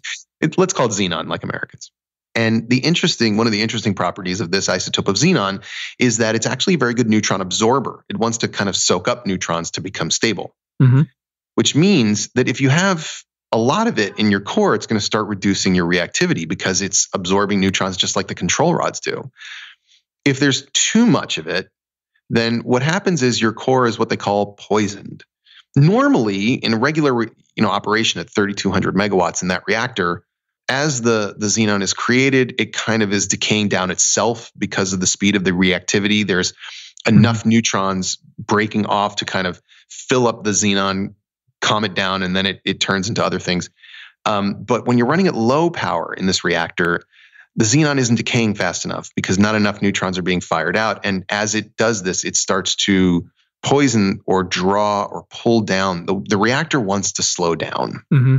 it, let's call it xenon, like Americans. And the interesting, one of the interesting properties of this isotope of xenon is that it's actually a very good neutron absorber. It wants to kind of soak up neutrons to become stable, Mm-hmm. which means that if you have a lot of it in your core, it's going to start reducing your reactivity because it's absorbing neutrons just like the control rods do. If there's too much of it, then what happens is your core is what they call poisoned. Normally, in a regular you know, operation at thirty-two hundred megawatts in that reactor, as the, the xenon is created, it kind of is decaying down itself because of the speed of the reactivity. There's enough mm-hmm. neutrons breaking off to kind of fill up the xenon, calm it down, and then it, it turns into other things. Um, but when you're running at low power in this reactor, the xenon isn't decaying fast enough because not enough neutrons are being fired out. And as it does this, it starts to poison or draw or pull down. The, the reactor wants to slow down. Mm-hmm.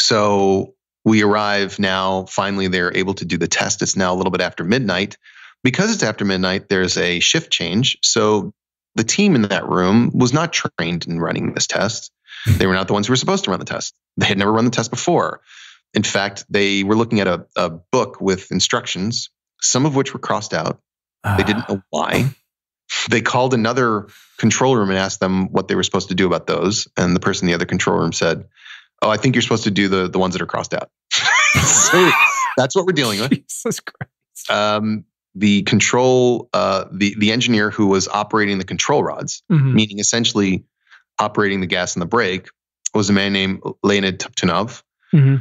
So we arrive now, finally, they're able to do the test. It's now a little bit after midnight. Because it's after midnight, there's a shift change. So the team in that room was not trained in running this test. They were not the ones who were supposed to run the test. They had never run the test before. In fact, they were looking at a, a book with instructions, some of which were crossed out. They didn't know why. They called another control room and asked them what they were supposed to do about those. And the person in the other control room said, oh, I think you're supposed to do the, the ones that are crossed out. So that's what we're dealing with. Jesus Christ. Um, the control, uh, the, the engineer who was operating the control rods, mm-hmm. meaning essentially operating the gas and the brake, was a man named Leonid Toptunov, mm-hmm.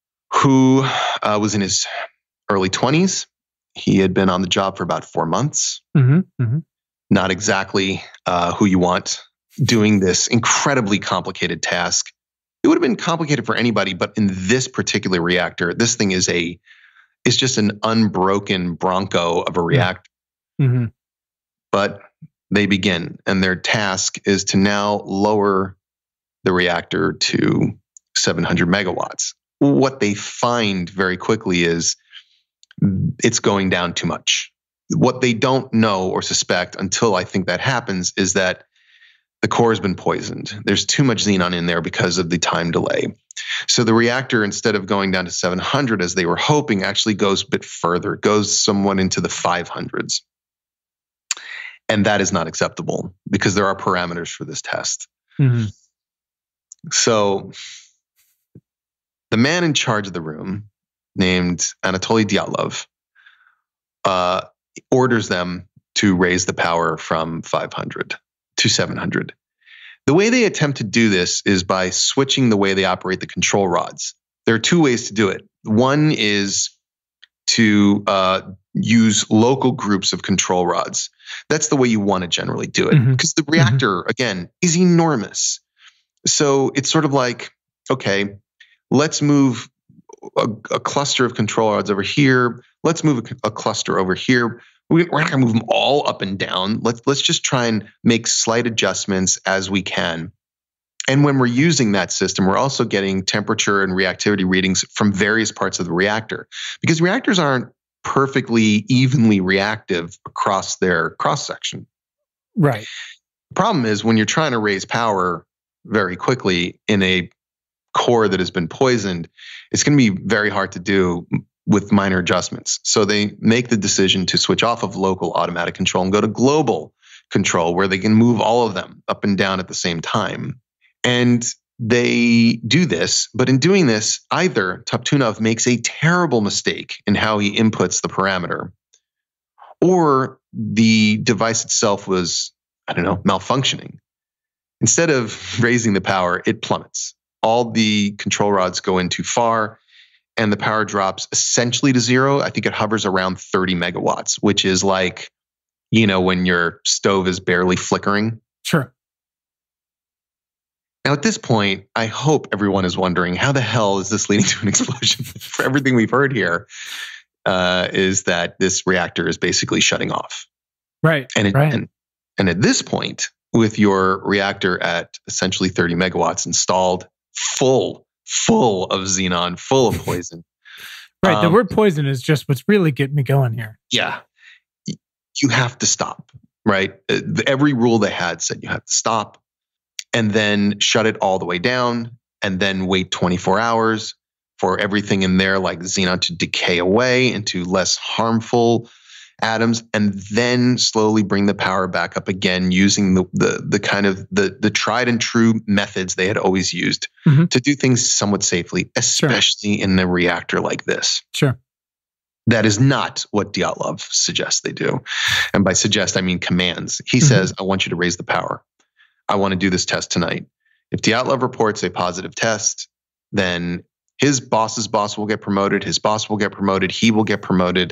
who uh, was in his early twenties. He had been on the job for about four months. Mm-hmm. Mm-hmm. Not exactly uh, who you want doing this incredibly complicated task. It would have been complicated for anybody, but in this particular reactor, this thing is a is just an unbroken bronco of a reactor. Mm-hmm. But they begin, and their task is to now lower the reactor to seven hundred megawatts. What they find very quickly is it's going down too much. What they don't know or suspect until I think that happens is that the core has been poisoned. There's too much xenon in there because of the time delay. So the reactor, instead of going down to seven hundred as they were hoping, actually goes a bit further, goes somewhat into the five hundreds. And that is not acceptable because there are parameters for this test. Mm-hmm. So the man in charge of the room, named Anatoly Dyatlov, uh, orders them to raise the power from five hundred to seven hundred. The way they attempt to do this is by switching the way they operate the control rods. There are two ways to do it. One is to uh, use local groups of control rods. That's the way you want to generally do it because mm-hmm. the reactor, mm-hmm. again, is enormous. So it's sort of like, okay, let's move a, a cluster of control rods over here. Let's move a, a cluster over here. We're not going to move them all up and down. Let's let's just try and make slight adjustments as we can. And when we're using that system, we're also getting temperature and reactivity readings from various parts of the reactor because reactors aren't perfectly evenly reactive across their cross section. Right. The problem is when you're trying to raise power very quickly in a core that has been poisoned, it's going to be very hard to do with minor adjustments. So they make the decision to switch off of local automatic control and go to global control where they can move all of them up and down at the same time. And they do this, but in doing this, either Toptunov makes a terrible mistake in how he inputs the parameter, or the device itself was, I don't know, malfunctioning. Instead of raising the power, it plummets. All the control rods go in too far, and the power drops essentially to zero. I think it hovers around thirty megawatts, which is like, you know, when your stove is barely flickering. Sure. Now, at this point, I hope everyone is wondering, how the hell is this leading to an explosion? For everything we've heard here, uh, is that this reactor is basically shutting off. Right. And, it, right. and and at this point, with your reactor at essentially thirty megawatts installed, full, full of xenon, full of poison. Right. Um, the word poison is just what's really getting me going here. Yeah. You have to stop, right? Every rule they had said you have to stop and then shut it all the way down and then wait twenty-four hours, for everything in there, like xenon, to decay away into less harmful atoms, and then slowly bring the power back up again using the the, the kind of the, the tried and true methods they had always used mm-hmm. to do things somewhat safely, especially sure. in a reactor like this. Sure. That is not what Dyatlov suggests they do. And by suggest, I mean commands. He mm-hmm. says, I want you to raise the power. I want to do this test tonight. If Dyatlov reports a positive test, then his boss's boss will get promoted. His boss will get promoted. He will get promoted.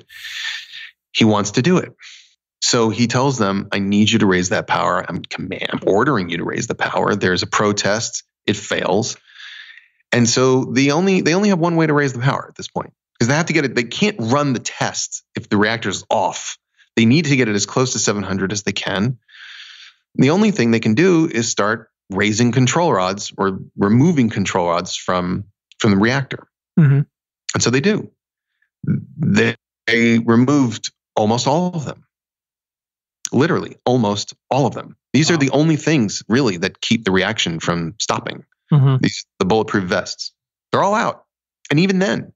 He wants to do it. So he tells them, I need you to raise that power. I'm, command, I'm ordering you to raise the power. There's a protest. It fails. And so the only they only have one way to raise the power at this point, because they have to get it. They can't run the test if the reactor's off. They need to get it as close to seven hundred as they can. The only thing they can do is start raising control rods or removing control rods from, from the reactor. Mm-hmm. And so they do. They, they removed almost all of them. Literally, almost all of them. These wow. are the only things, really, that keep the reaction from stopping. Mm-hmm. These, the bulletproof vests. They're all out. And even then,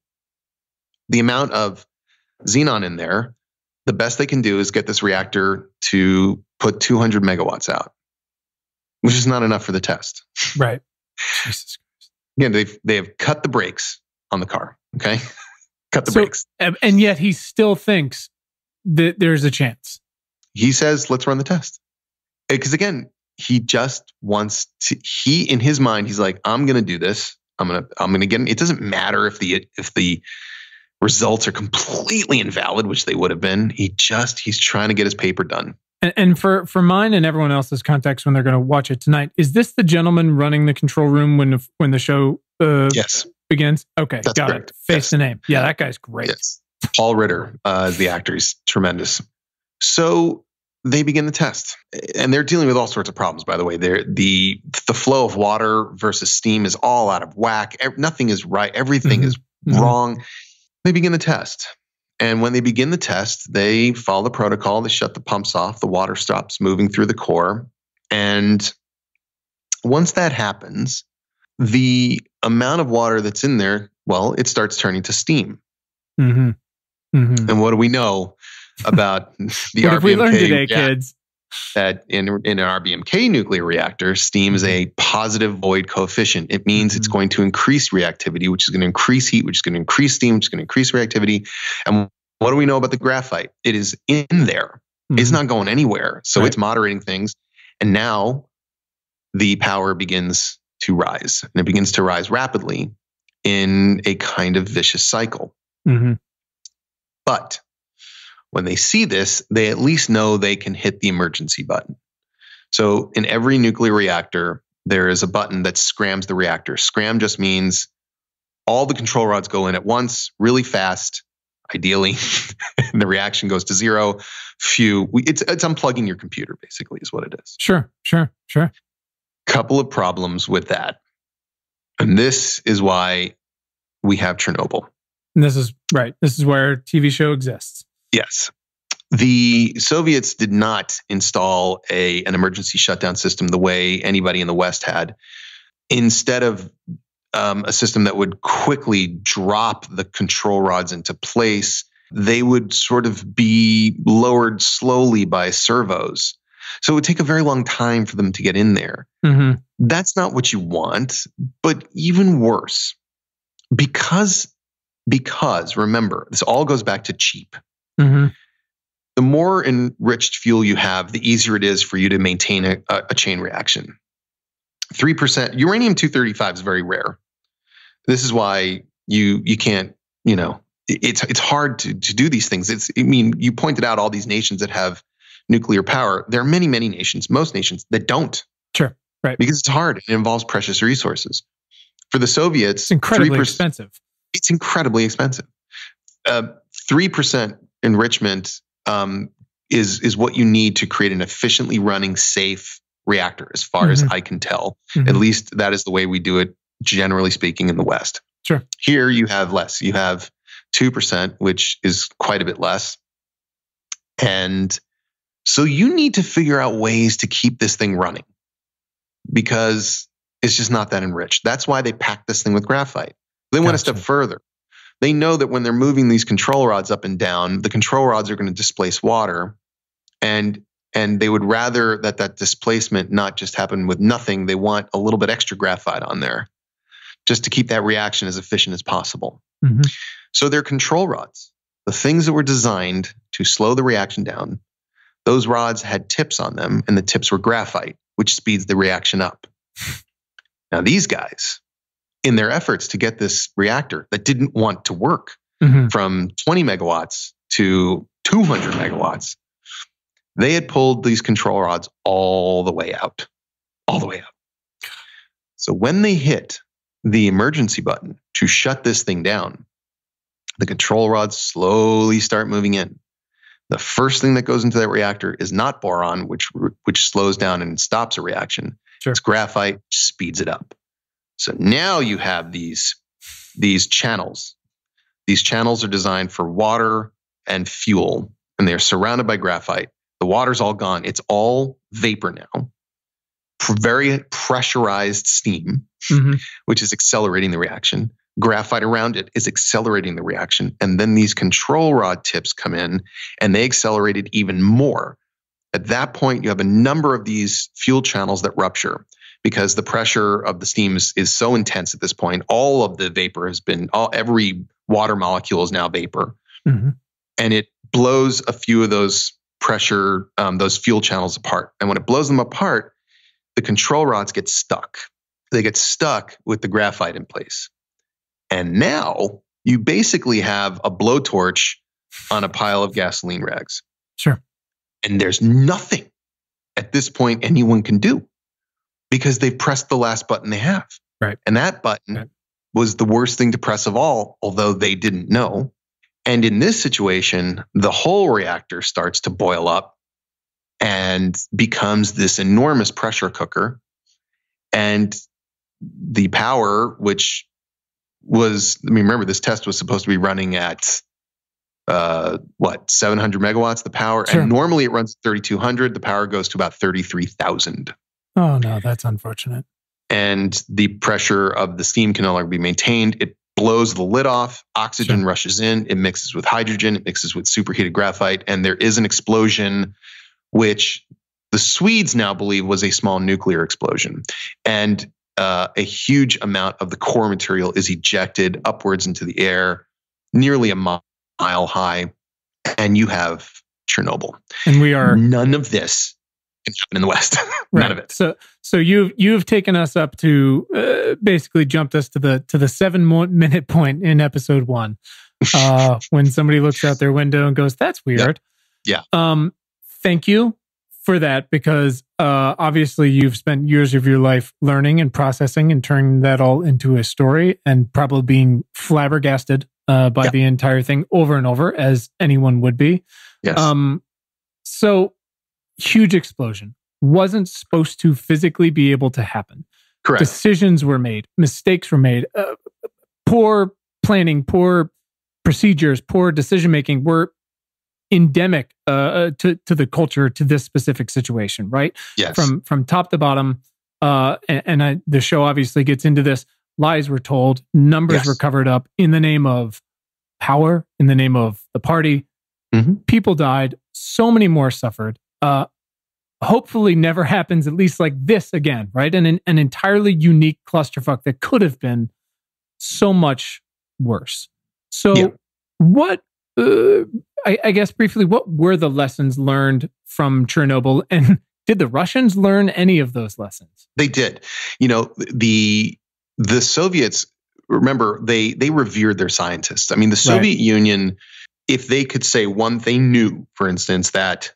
the amount of xenon in there, the best they can do is get this reactor to put two hundred megawatts out, which is not enough for the test. Right. Jesus Christ. Again, they've, they have cut the brakes on the car, okay? Cut the so, brakes. And yet he still thinks that there's a chance. He says, let's run the test. Because again, he just wants to, he, in his mind, he's like, I'm going to do this. I'm going to, I'm going to get, it doesn't matter if the, if the results are completely invalid, which they would have been. He just, he's trying to get his paper done. And, and for, for mine and everyone else's context, when they're going to watch it tonight, is this the gentleman running the control room when, the, when the show uh, yes. begins? Okay. That's got correct. it. Face yes. the name. Yeah. That guy's great. Yes. Paul Ritter uh, is the actor. He's tremendous. So they begin the test, and they're dealing with all sorts of problems, by the way. They're, the the flow of water versus steam is all out of whack. Nothing is right. Everything mm-hmm. is mm-hmm. wrong. They begin the test. And when they begin the test, they follow the protocol. They shut the pumps off. The water stops moving through the core. And once that happens, the amount of water that's in there, well, it starts turning to steam. Mm-hmm. Mm-hmm. And what do we know about the what R B M K? Have we learned today, kids? That in, in an R B M K nuclear reactor, steam is a positive void coefficient. It means mm-hmm. it's going to increase reactivity, which is going to increase heat, which is going to increase steam, which is going to increase reactivity. And what do we know about the graphite? It is in there. Mm-hmm. It's not going anywhere. So right. it's moderating things. And now the power begins to rise. And it begins to rise rapidly in a kind of vicious cycle. Mm-hmm. But when they see this, they at least know they can hit the emergency button. So in every nuclear reactor, there is a button that scrams the reactor. Scram just means all the control rods go in at once, really fast, ideally, and the reaction goes to zero. Phew. It's, it's unplugging your computer, basically, is what it is. Sure, sure, sure. Couple of problems with that. And this is why we have Chernobyl. And this is right. This is where T V show exists. Yes. The Soviets did not install a, an emergency shutdown system the way anybody in the West had. Instead of um, a system that would quickly drop the control rods into place, they would sort of be lowered slowly by servos. So it would take a very long time for them to get in there. Mm-hmm. That's not what you want, but even worse, because Because, remember, this all goes back to cheap. Mm-hmm. The more enriched fuel you have, the easier it is for you to maintain a, a chain reaction. three percent uranium two thirty-five is very rare. This is why you you can't, you know, it's it's hard to, to do these things. It's I mean, you pointed out all these nations that have nuclear power. There are many, many nations, most nations that don't. Sure, right. Because it's hard. It involves precious resources. For the Soviets, it's incredibly three percent, expensive. It's incredibly expensive. Uh, three percent enrichment um, is, is what you need to create an efficiently running, safe reactor, as far mm-hmm. as I can tell. Mm-hmm. At least that is the way we do it, generally speaking, in the West. Sure. Here you have less. You have two percent, which is quite a bit less. And so you need to figure out ways to keep this thing running, because it's just not that enriched. That's why they packed this thing with graphite. They Gotcha. went a step further. They know that when they're moving these control rods up and down, the control rods are going to displace water, and and they would rather that that displacement not just happen with nothing. They want a little bit extra graphite on there, just to keep that reaction as efficient as possible. Mm-hmm. So their control rods, the things that were designed to slow the reaction down, those rods had tips on them, and the tips were graphite, which speeds the reaction up. Now these guys, in their efforts to get this reactor that didn't want to work Mm-hmm. from twenty megawatts to two hundred megawatts, they had pulled these control rods all the way out, all the way out. So when they hit the emergency button to shut this thing down, the control rods slowly start moving in. The first thing that goes into that reactor is not boron, which which slows down and stops a reaction. Sure. It's graphite, which speeds it up. So now you have these, these channels. These channels are designed for water and fuel, and they're surrounded by graphite. The water's all gone. It's all vapor now. Very pressurized steam, Mm-hmm. which is accelerating the reaction. Graphite around it is accelerating the reaction. And then these control rod tips come in, and they accelerate it even more. At that point, you have a number of these fuel channels that rupture because the pressure of the steam is, is so intense at this point. All of the vapor has been, all every water molecule is now vapor. Mm-hmm. And it blows a few of those pressure, um, those fuel channels apart. And when it blows them apart, the control rods get stuck. They get stuck with the graphite in place. And now you basically have a blowtorch on a pile of gasoline rags. Sure. And there's nothing at this point anyone can do because they've pressed the last button they have. Right. And that button Right. was the worst thing to press of all, although they didn't know. And in this situation, the whole reactor starts to boil up and becomes this enormous pressure cooker. And the power, which was, I mean, remember, this test was supposed to be running at uh, what, seven hundred megawatts, the power. Sure. And normally it runs at thirty-two hundred. The power goes to about thirty-three thousand. Oh, no, that's unfortunate. And the pressure of the steam can no longer be maintained. It blows the lid off. Oxygen Sure. rushes in. It mixes with hydrogen. It mixes with superheated graphite. And there is an explosion, which the Swedes now believe was a small nuclear explosion. And uh, a huge amount of the core material is ejected upwards into the air, nearly a mile high. And you have Chernobyl. And we are None of this can happen in the West. right. None of it. So, so you've you've taken us up to uh, basically jumped us to the to the seven mo- minute point in episode one, uh, when somebody looks out their window and goes, "That's weird." Yeah. Um. Thank you for that, because uh, obviously you've spent years of your life learning and processing and turning that all into a story, and probably being flabbergasted uh, by Yeah. the entire thing over and over, as anyone would be. Yes. Um. So. Huge explosion. Wasn't supposed to physically be able to happen. Correct. Decisions were made. Mistakes were made. Uh, poor planning, poor procedures, poor decision-making were endemic uh, to, to the culture, to this specific situation, right? Yes. From from top to bottom. Uh, and and I, the show obviously gets into this. Lies were told. Numbers Yes. were covered up in the name of power, in the name of the party. Mm-hmm. People died. So many more suffered. Uh, hopefully never happens, at least like this again, right? And an, an entirely unique clusterfuck that could have been so much worse. So Yeah. what, uh, I, I guess briefly, what were the lessons learned from Chernobyl? And did the Russians learn any of those lessons? They did. You know, the the Soviets, remember, they they revered their scientists. I mean, the Soviet Union, if they could say one thing, knew, for instance, that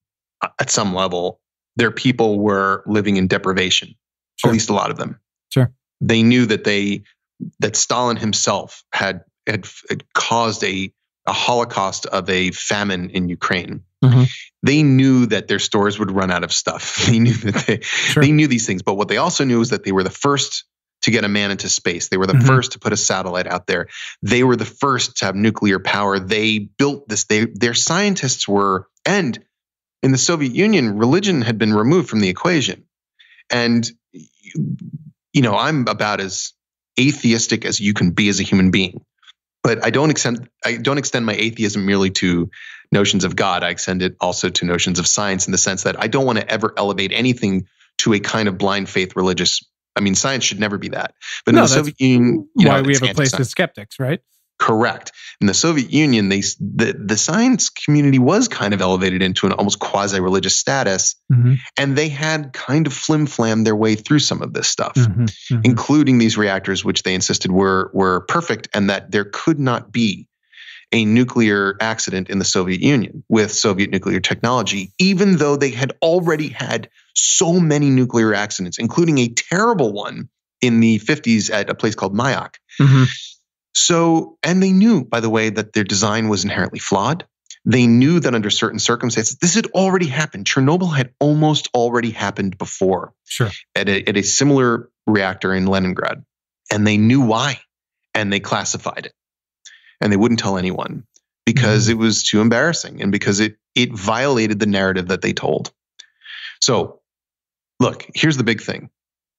at some level, their people were living in deprivation, Sure. at least a lot of them. Sure. They knew that they that Stalin himself had had, had caused a, a holocaust of a famine in Ukraine. Mm-hmm. They knew that their stores would run out of stuff. They knew that they Sure. they knew these things. But what they also knew is that they were the first to get a man into space. They were the Mhm. first to put a satellite out there. They were the first to have nuclear power. They built this. They their scientists were, and in the Soviet Union, religion had been removed from the equation. And, you know, I'm about as atheistic as you can be as a human being. But I don't extend I don't extend my atheism merely to notions of God. I extend it also to notions of science, in the sense that I don't want to ever elevate anything to a kind of blind faith religious. I mean, science should never be that. But no, in the Soviet Union, you why know, we have a place of skeptics, right? Correct. In the Soviet Union, they the, the science community was kind of elevated into an almost quasi-religious status, mm-hmm. and they had kind of flim-flammed their way through some of this stuff, mm-hmm. Mm-hmm. including these reactors, which they insisted were were perfect, and that there could not be a nuclear accident in the Soviet Union with Soviet nuclear technology, even though they had already had so many nuclear accidents, including a terrible one in the fifties at a place called Mayak. Mm-hmm. So, and they knew, by the way, that their design was inherently flawed. They knew that under certain circumstances, this had already happened. Chernobyl had almost already happened before, sure, at a, at a similar reactor in Leningrad. And they knew why, and they classified it. And they wouldn't tell anyone because mm-hmm. it was too embarrassing and because it it violated the narrative that they told. So, look, here's the big thing.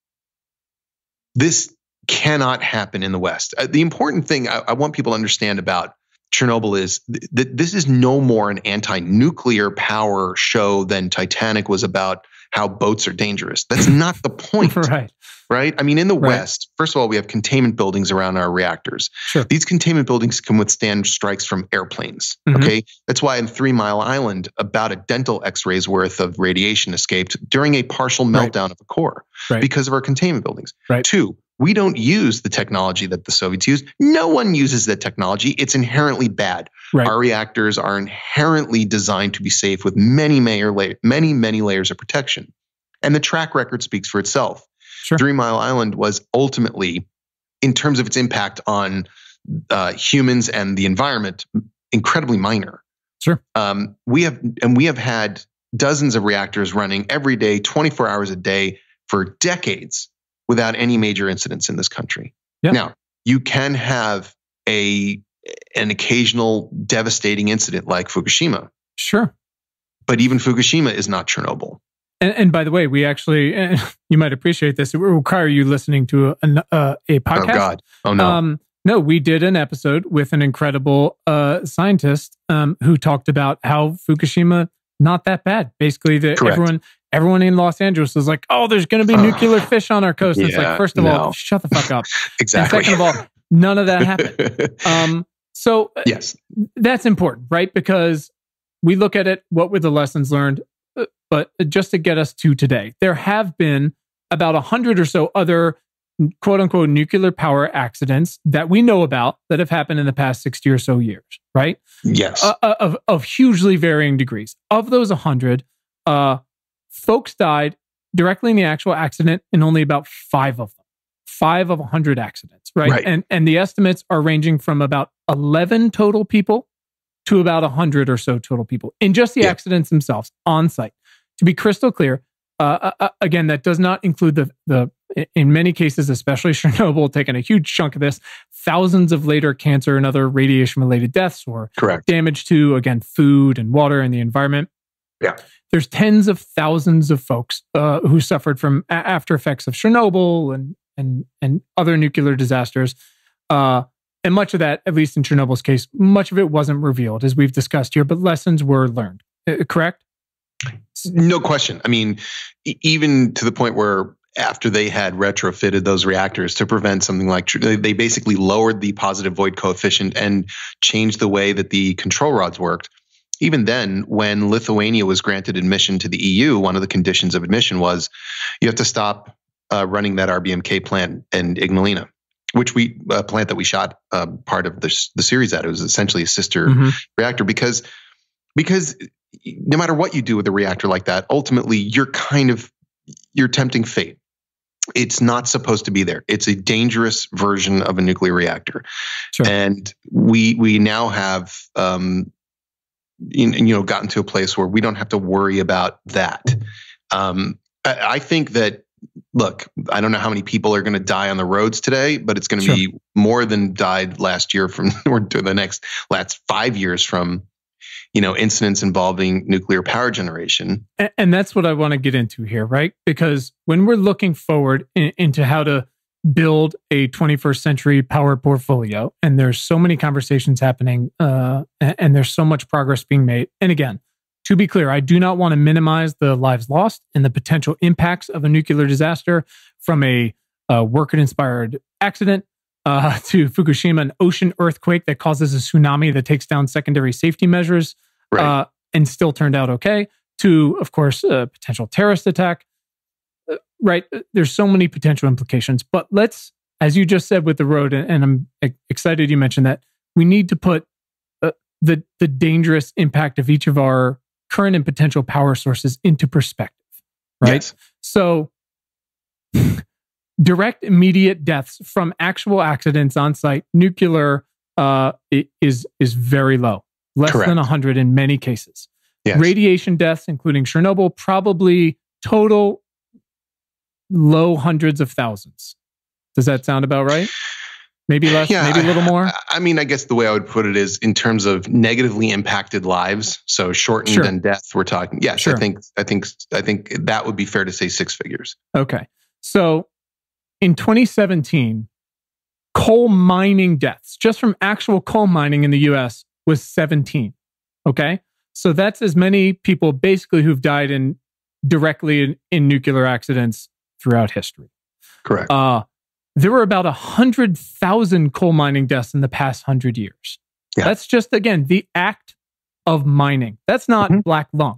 This cannot happen in the West. Uh, the important thing I, I want people to understand about Chernobyl is th- that this is no more an anti-nuclear power show than Titanic was about how boats are dangerous. That's not the point. Right. Right? I mean, in the right. West, first of all, we have containment buildings around our reactors. Sure. These containment buildings can withstand strikes from airplanes. Mm-hmm. Okay. That's why in Three Mile Island, about a dental x-ray's worth of radiation escaped during a partial meltdown right. of a core right. because of our containment buildings. Right. Two, we don't use the technology that the Soviets used. No one uses that technology. It's inherently bad. Right. Our reactors are inherently designed to be safe with many, many, many, many layers of protection. And the track record speaks for itself. Sure. Three Mile Island was ultimately, in terms of its impact on uh, humans and the environment, incredibly minor. Sure. Um, we have, and we have had dozens of reactors running every day, twenty-four hours a day for decades without any major incidents in this country. Yeah. Now, you can have a an occasional devastating incident like Fukushima. Sure. But even Fukushima is not Chernobyl. And, and by the way, we actually, uh, you might appreciate this, it will require you listening to a, uh, a podcast. Oh, God. Oh, no. Um, no, we did an episode with an incredible uh, scientist um, who talked about how Fukushima, not that bad. Basically, the, everyone everyone in Los Angeles is like, oh, there's going to be nuclear fish on our coast. Yeah, it's like, first of no. all, shut the fuck up. Exactly. And second of all, none of that happened. Um, so yes, that's important, right? Because we look at it, what were the lessons learned? But just to get us to today, there have been about a hundred or so other quote unquote nuclear power accidents that we know about that have happened in the past sixty or so years, right? Yes. Uh, of, of hugely varying degrees. Of those a hundred, uh, folks died directly in the actual accident in only about five of them. Five of a hundred accidents, right? right? And and the estimates are ranging from about eleven total people to about a hundred or so total people in just the yeah. accidents themselves on site. To be crystal clear, uh, uh, again, that does not include the the in many cases, especially Chernobyl, taking a huge chunk of this, thousands of later cancer and other radiation-related deaths or Correct. damage to, again, food and water and the environment. Yeah. There's tens of thousands of folks uh, who suffered from a- after effects of Chernobyl and and and other nuclear disasters. Uh, and much of that, at least in Chernobyl's case, much of it wasn't revealed, as we've discussed here, but lessons were learned. Uh, correct? No question. I mean, e- even to the point where after they had retrofitted those reactors to prevent something like, they basically lowered the positive void coefficient and changed the way that the control rods worked. Even then, when Lithuania was granted admission to the E U, one of the conditions of admission was you have to stop uh, running that R B M K plant in Ignalina, which we, a plant that we shot uh, part of the, the series at. It was essentially a sister mm-hmm. reactor because, because no matter what you do with a reactor like that, ultimately you're kind of, you're tempting fate. It's not supposed to be there. It's a dangerous version of a nuclear reactor. Sure. And we, we now have, um, you, you know, gotten to a place where we don't have to worry about that. Um, I, I think that, look, I don't know how many people are going to die on the roads today, but it's going to sure. be more than died last year from, or to the next last five years from, you know, incidents involving nuclear power generation. And, and that's what I want to get into here, right? Because when we're looking forward in, into how to build a twenty-first century power portfolio. And there's so many conversations happening, uh, and there's so much progress being made. And again, to be clear, I do not want to minimize the lives lost and the potential impacts of a nuclear disaster, from a uh, worker-inspired accident uh, to Fukushima, an ocean earthquake that causes a tsunami that takes down secondary safety measures, right. uh, and still turned out okay, to, of course, a potential terrorist attack. Uh, right? There's so many potential implications. But let's, as you just said with the road, and, and I'm excited you mentioned that, we need to put uh, the the dangerous impact of each of our current and potential power sources into perspective, right? Yes. So direct immediate deaths from actual accidents on site, nuclear uh, is, is very low, less Correct. than one hundred in many cases. Yes. Radiation deaths, including Chernobyl, probably total low hundreds of thousands. Does that sound about right? Maybe less, yeah, maybe a little more? I, I mean, I guess the way I would put it is in terms of negatively impacted lives, so shortened Sure. and death, we're talking. Yes, Sure. I think I think I think that would be fair to say six figures. Okay. So in twenty seventeen, coal mining deaths, just from actual coal mining in the U S, was seventeen. Okay. So that's as many people basically who've died in directly in, in nuclear accidents throughout history. Correct. Uh, there were about one hundred thousand coal mining deaths in the past one hundred years. Yeah. That's just, again, the act of mining. That's not Mm-hmm. black lung.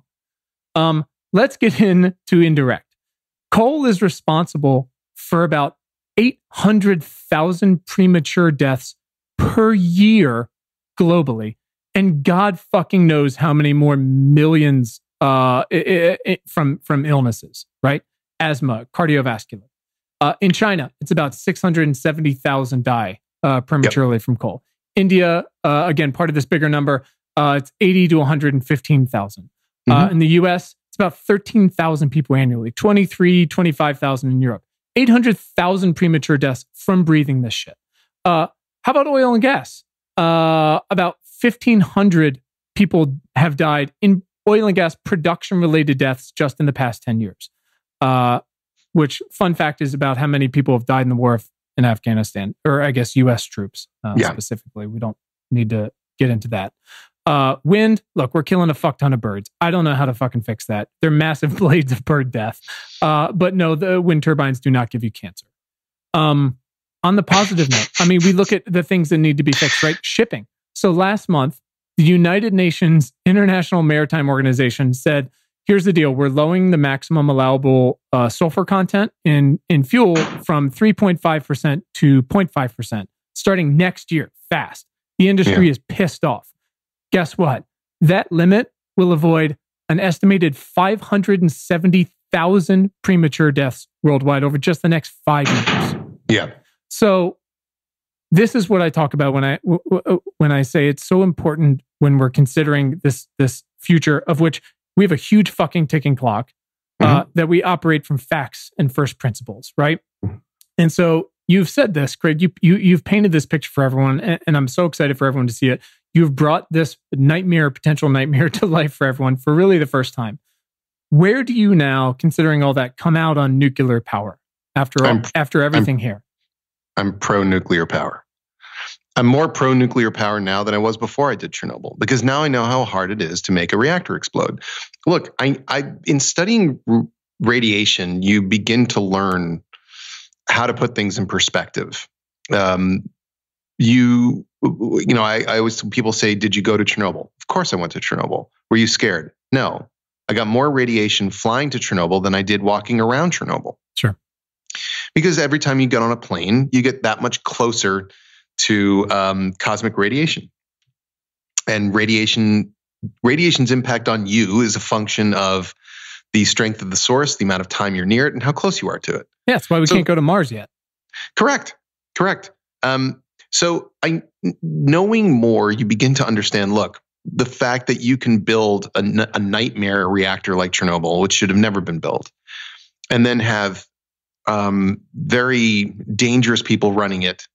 Um, let's get into indirect. Coal is responsible for about eight hundred thousand premature deaths per year globally. And God fucking knows how many more millions uh, I- I- from, from illnesses, right? Asthma, cardiovascular. Uh, in China, it's about six hundred seventy thousand die uh, prematurely yep. from coal. India, uh, again, part of this bigger number, uh, it's eighty to one hundred fifteen thousand. Mm-hmm. Uh, in the U S, it's about thirteen thousand people annually, twenty-three, twenty-five thousand in Europe. eight hundred thousand premature deaths from breathing this shit. Uh, how about oil and gas? Uh, about fifteen hundred people have died in oil and gas production-related deaths just in the past ten years. Uh, which, fun fact, is about how many people have died in the war in Afghanistan, or I guess U S troops uh, yeah. specifically. We don't need to get into that. Uh, wind, look, we're killing a fuck ton of birds. I don't know how to fucking fix that. They're massive blades of bird death. Uh, but no, the wind turbines do not give you cancer. Um, on the positive note, I mean, we look at the things that need to be fixed, right? Shipping. So last month, the United Nations International Maritime Organization said, here's the deal. We're lowering the maximum allowable uh, sulfur content in, in fuel from three point five percent to zero point five percent starting next year, fast. The industry yeah. is pissed off. Guess what? That limit will avoid an estimated five hundred seventy thousand premature deaths worldwide over just the next five years. Yeah. So this is what I talk about when I w- w- when I say it's so important when we're considering this this future, of which we have a huge fucking ticking clock uh, mm-hmm. that we operate from facts and first principles, right? Mm-hmm. And so you've said this, Craig. You you you've painted this picture for everyone, and, and I'm so excited for everyone to see it. You've brought this nightmare, potential nightmare, to life for everyone for really the first time. Where do you now, considering all that, come out on nuclear power after all, I'm, after everything I'm, here? I'm pro-nuclear power. I'm more pro-nuclear power now than I was before I did Chernobyl, because now I know how hard it is to make a reactor explode. Look, I, I in studying r- radiation, you begin to learn how to put things in perspective. Um, you, you know, I, I always, people say, did you go to Chernobyl? Of course I went to Chernobyl. Were you scared? No. I got more radiation flying to Chernobyl than I did walking around Chernobyl. Sure. Because every time you get on a plane, you get that much closer to um, cosmic radiation. And radiation, radiation's impact on you is a function of the strength of the source, the amount of time you're near it, and how close you are to it. Yeah, that's why we so, can't go to Mars yet. Correct. Correct. Um, so I, knowing more, you begin to understand, look, the fact that you can build a, a nightmare reactor like Chernobyl, which should have never been built, and then have um, very dangerous people running it,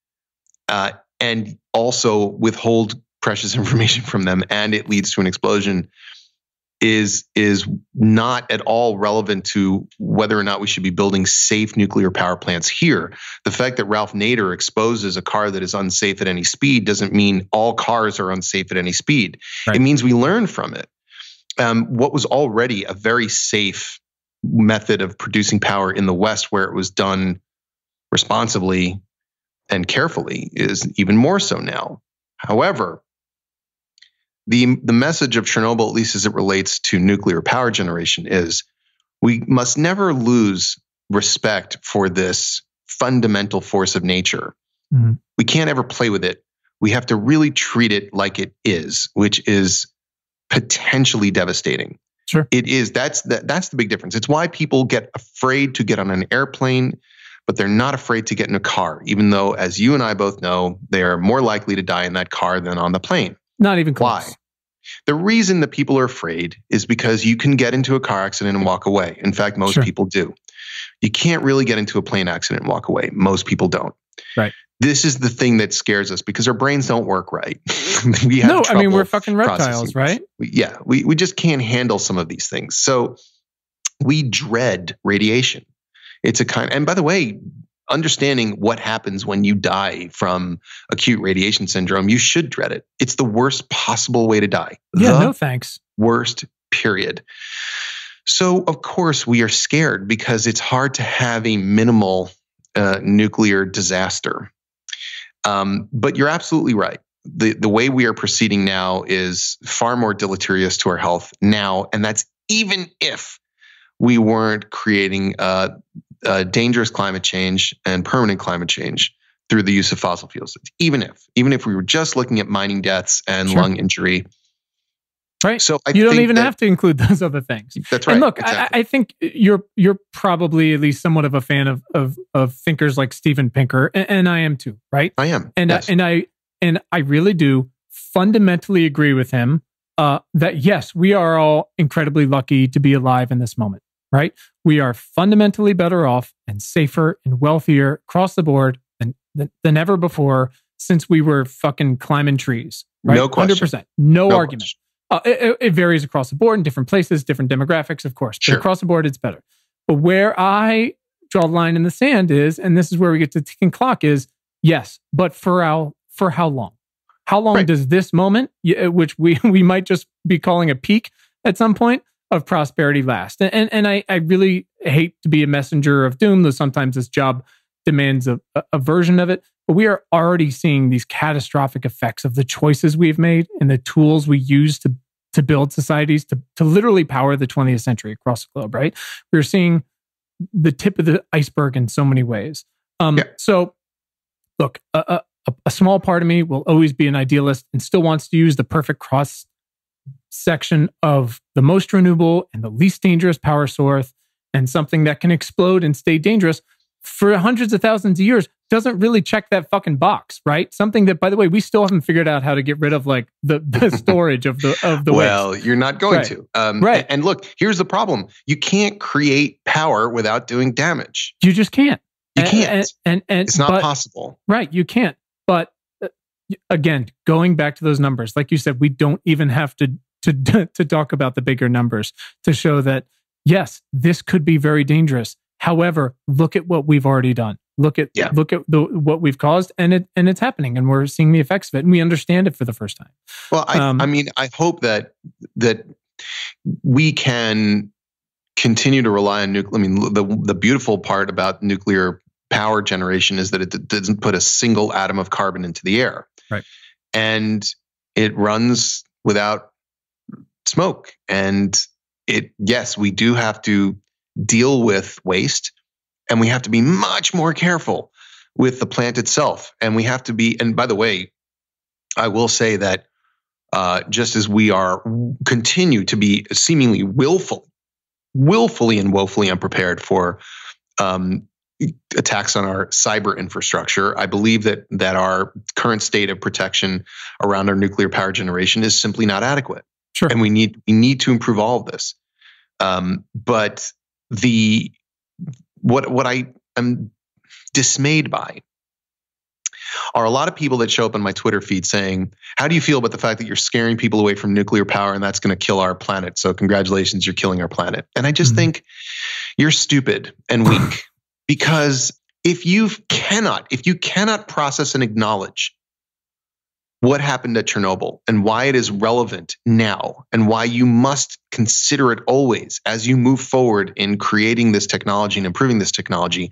uh, and also withhold precious information from them, and it leads to an explosion. is is not at all relevant to whether or not we should be building safe nuclear power plants here. The fact that Ralph Nader exposes a car that is unsafe at any speed doesn't mean all cars are unsafe at any speed. Right. It means we learn from it. Um, what was already a very safe method of producing power in the West, where it was done responsibly and carefully, is even more so now. However, the the message of Chernobyl, at least as it relates to nuclear power generation, is we must never lose respect for this fundamental force of nature. Mm-hmm. We can't ever play with it. We have to really treat it like it is, which is potentially devastating. Sure. It is. That's the, that's the big difference. It's why people get afraid to get on an airplane, but they're not afraid to get in a car, even though, as you and I both know, they are more likely to die in that car than on the plane. Not even close. Why? The reason that people are afraid is because you can get into a car accident and walk away. In fact, most Sure. people do. You can't really get into a plane accident and walk away. Most people don't. Right. This is the thing that scares us because our brains don't work right. we have No, I mean, trouble we're fucking reptiles, processing this. right? We, yeah, we, we just can't handle some of these things. So we dread radiation. It's a kind, and by the way, understanding what happens when you die from acute radiation syndrome, you should dread it. It's the worst possible way to die. Yeah, The no thanks. worst, period. So, of course, we are scared because it's hard to have a minimal uh, nuclear disaster. Um, but you're absolutely right. The, the way we are proceeding now is far more deleterious to our health now. And that's even if we weren't creating uh, uh, dangerous climate change and permanent climate change through the use of fossil fuels. Even if, even if we were just looking at mining deaths and Sure. lung injury. Right. So I you don't think even that, have to include those other things. That's right. And look, exactly. I, I think you're you're probably at least somewhat of a fan of of, of thinkers like Steven Pinker, and, and I am too, right? I am. And yes. I, and I and I really do fundamentally agree with him uh, that yes, we are all incredibly lucky to be alive in this moment, right? We are fundamentally better off and safer and wealthier across the board than than, than ever before since we were fucking climbing trees, right? No question. one hundred percent. No, No argument. question. Uh, it, it varies across the board in different places, different demographics, of course. But Sure. across the board, it's better. But where I draw the line in the sand is, and this is where we get to ticking clock, is yes, but for how for how long? How long Right. does this moment, y- which we we might just be calling a peak at some point, of prosperity last? And and, and I, I really hate to be a messenger of doom, though sometimes this job demands a, a, a version of it. But we are already seeing these catastrophic effects of the choices we've made and the tools we use to, to build societies, to, to literally power the twentieth century across the globe, right? We're seeing the tip of the iceberg in so many ways. Um, Yeah. So, look, a, a, a small part of me will always be an idealist and still wants to use the perfect cross section of the most renewable and the least dangerous power source and something that can explode and stay dangerous for hundreds of thousands of years doesn't really check that fucking box, right? Something that, by the way, we still haven't figured out how to get rid of, like the, the storage of the of the well, waste. you're not going Right. to. Um, Right. And look, here's the problem: you can't create power without doing damage. You just can't. You And- can't. And, and, and It's not but- possible. Right, you can't. But uh, again, going back to those numbers, like you said, we don't even have to to to talk about the bigger numbers to show that yes, this could be very dangerous. However, look at what we've already done. Look at Yeah. look at the, what we've caused, and it and it's happening, and we're seeing the effects of it, and we understand it for the first time. Well, I, Um, I mean, I hope that that we can continue to rely on nuclear. I mean, the the beautiful part about nuclear power generation is that it d- doesn't put a single atom of carbon into the air, Right. and it runs without smoke. And it, yes, we do have to deal with waste, and we have to be much more careful with the plant itself. And we have to be, and by the way, I will say that uh, just as we are continue to be seemingly willful, willfully and woefully unprepared for um, attacks on our cyber infrastructure, I believe that that our current state of protection around our nuclear power generation is simply not adequate. Sure. And we need we need to improve all of this. Um, but the what what I am dismayed by are a lot of people that show up on my Twitter feed saying, how do you feel about the fact that you're scaring people away from nuclear power and that's going to kill our planet? So congratulations, you're killing our planet. And I just mm-hmm. think you're stupid and weak because if you cannot, if you cannot process and acknowledge what happened at Chernobyl and why it is relevant now and why you must consider it always as you move forward in creating this technology and improving this technology,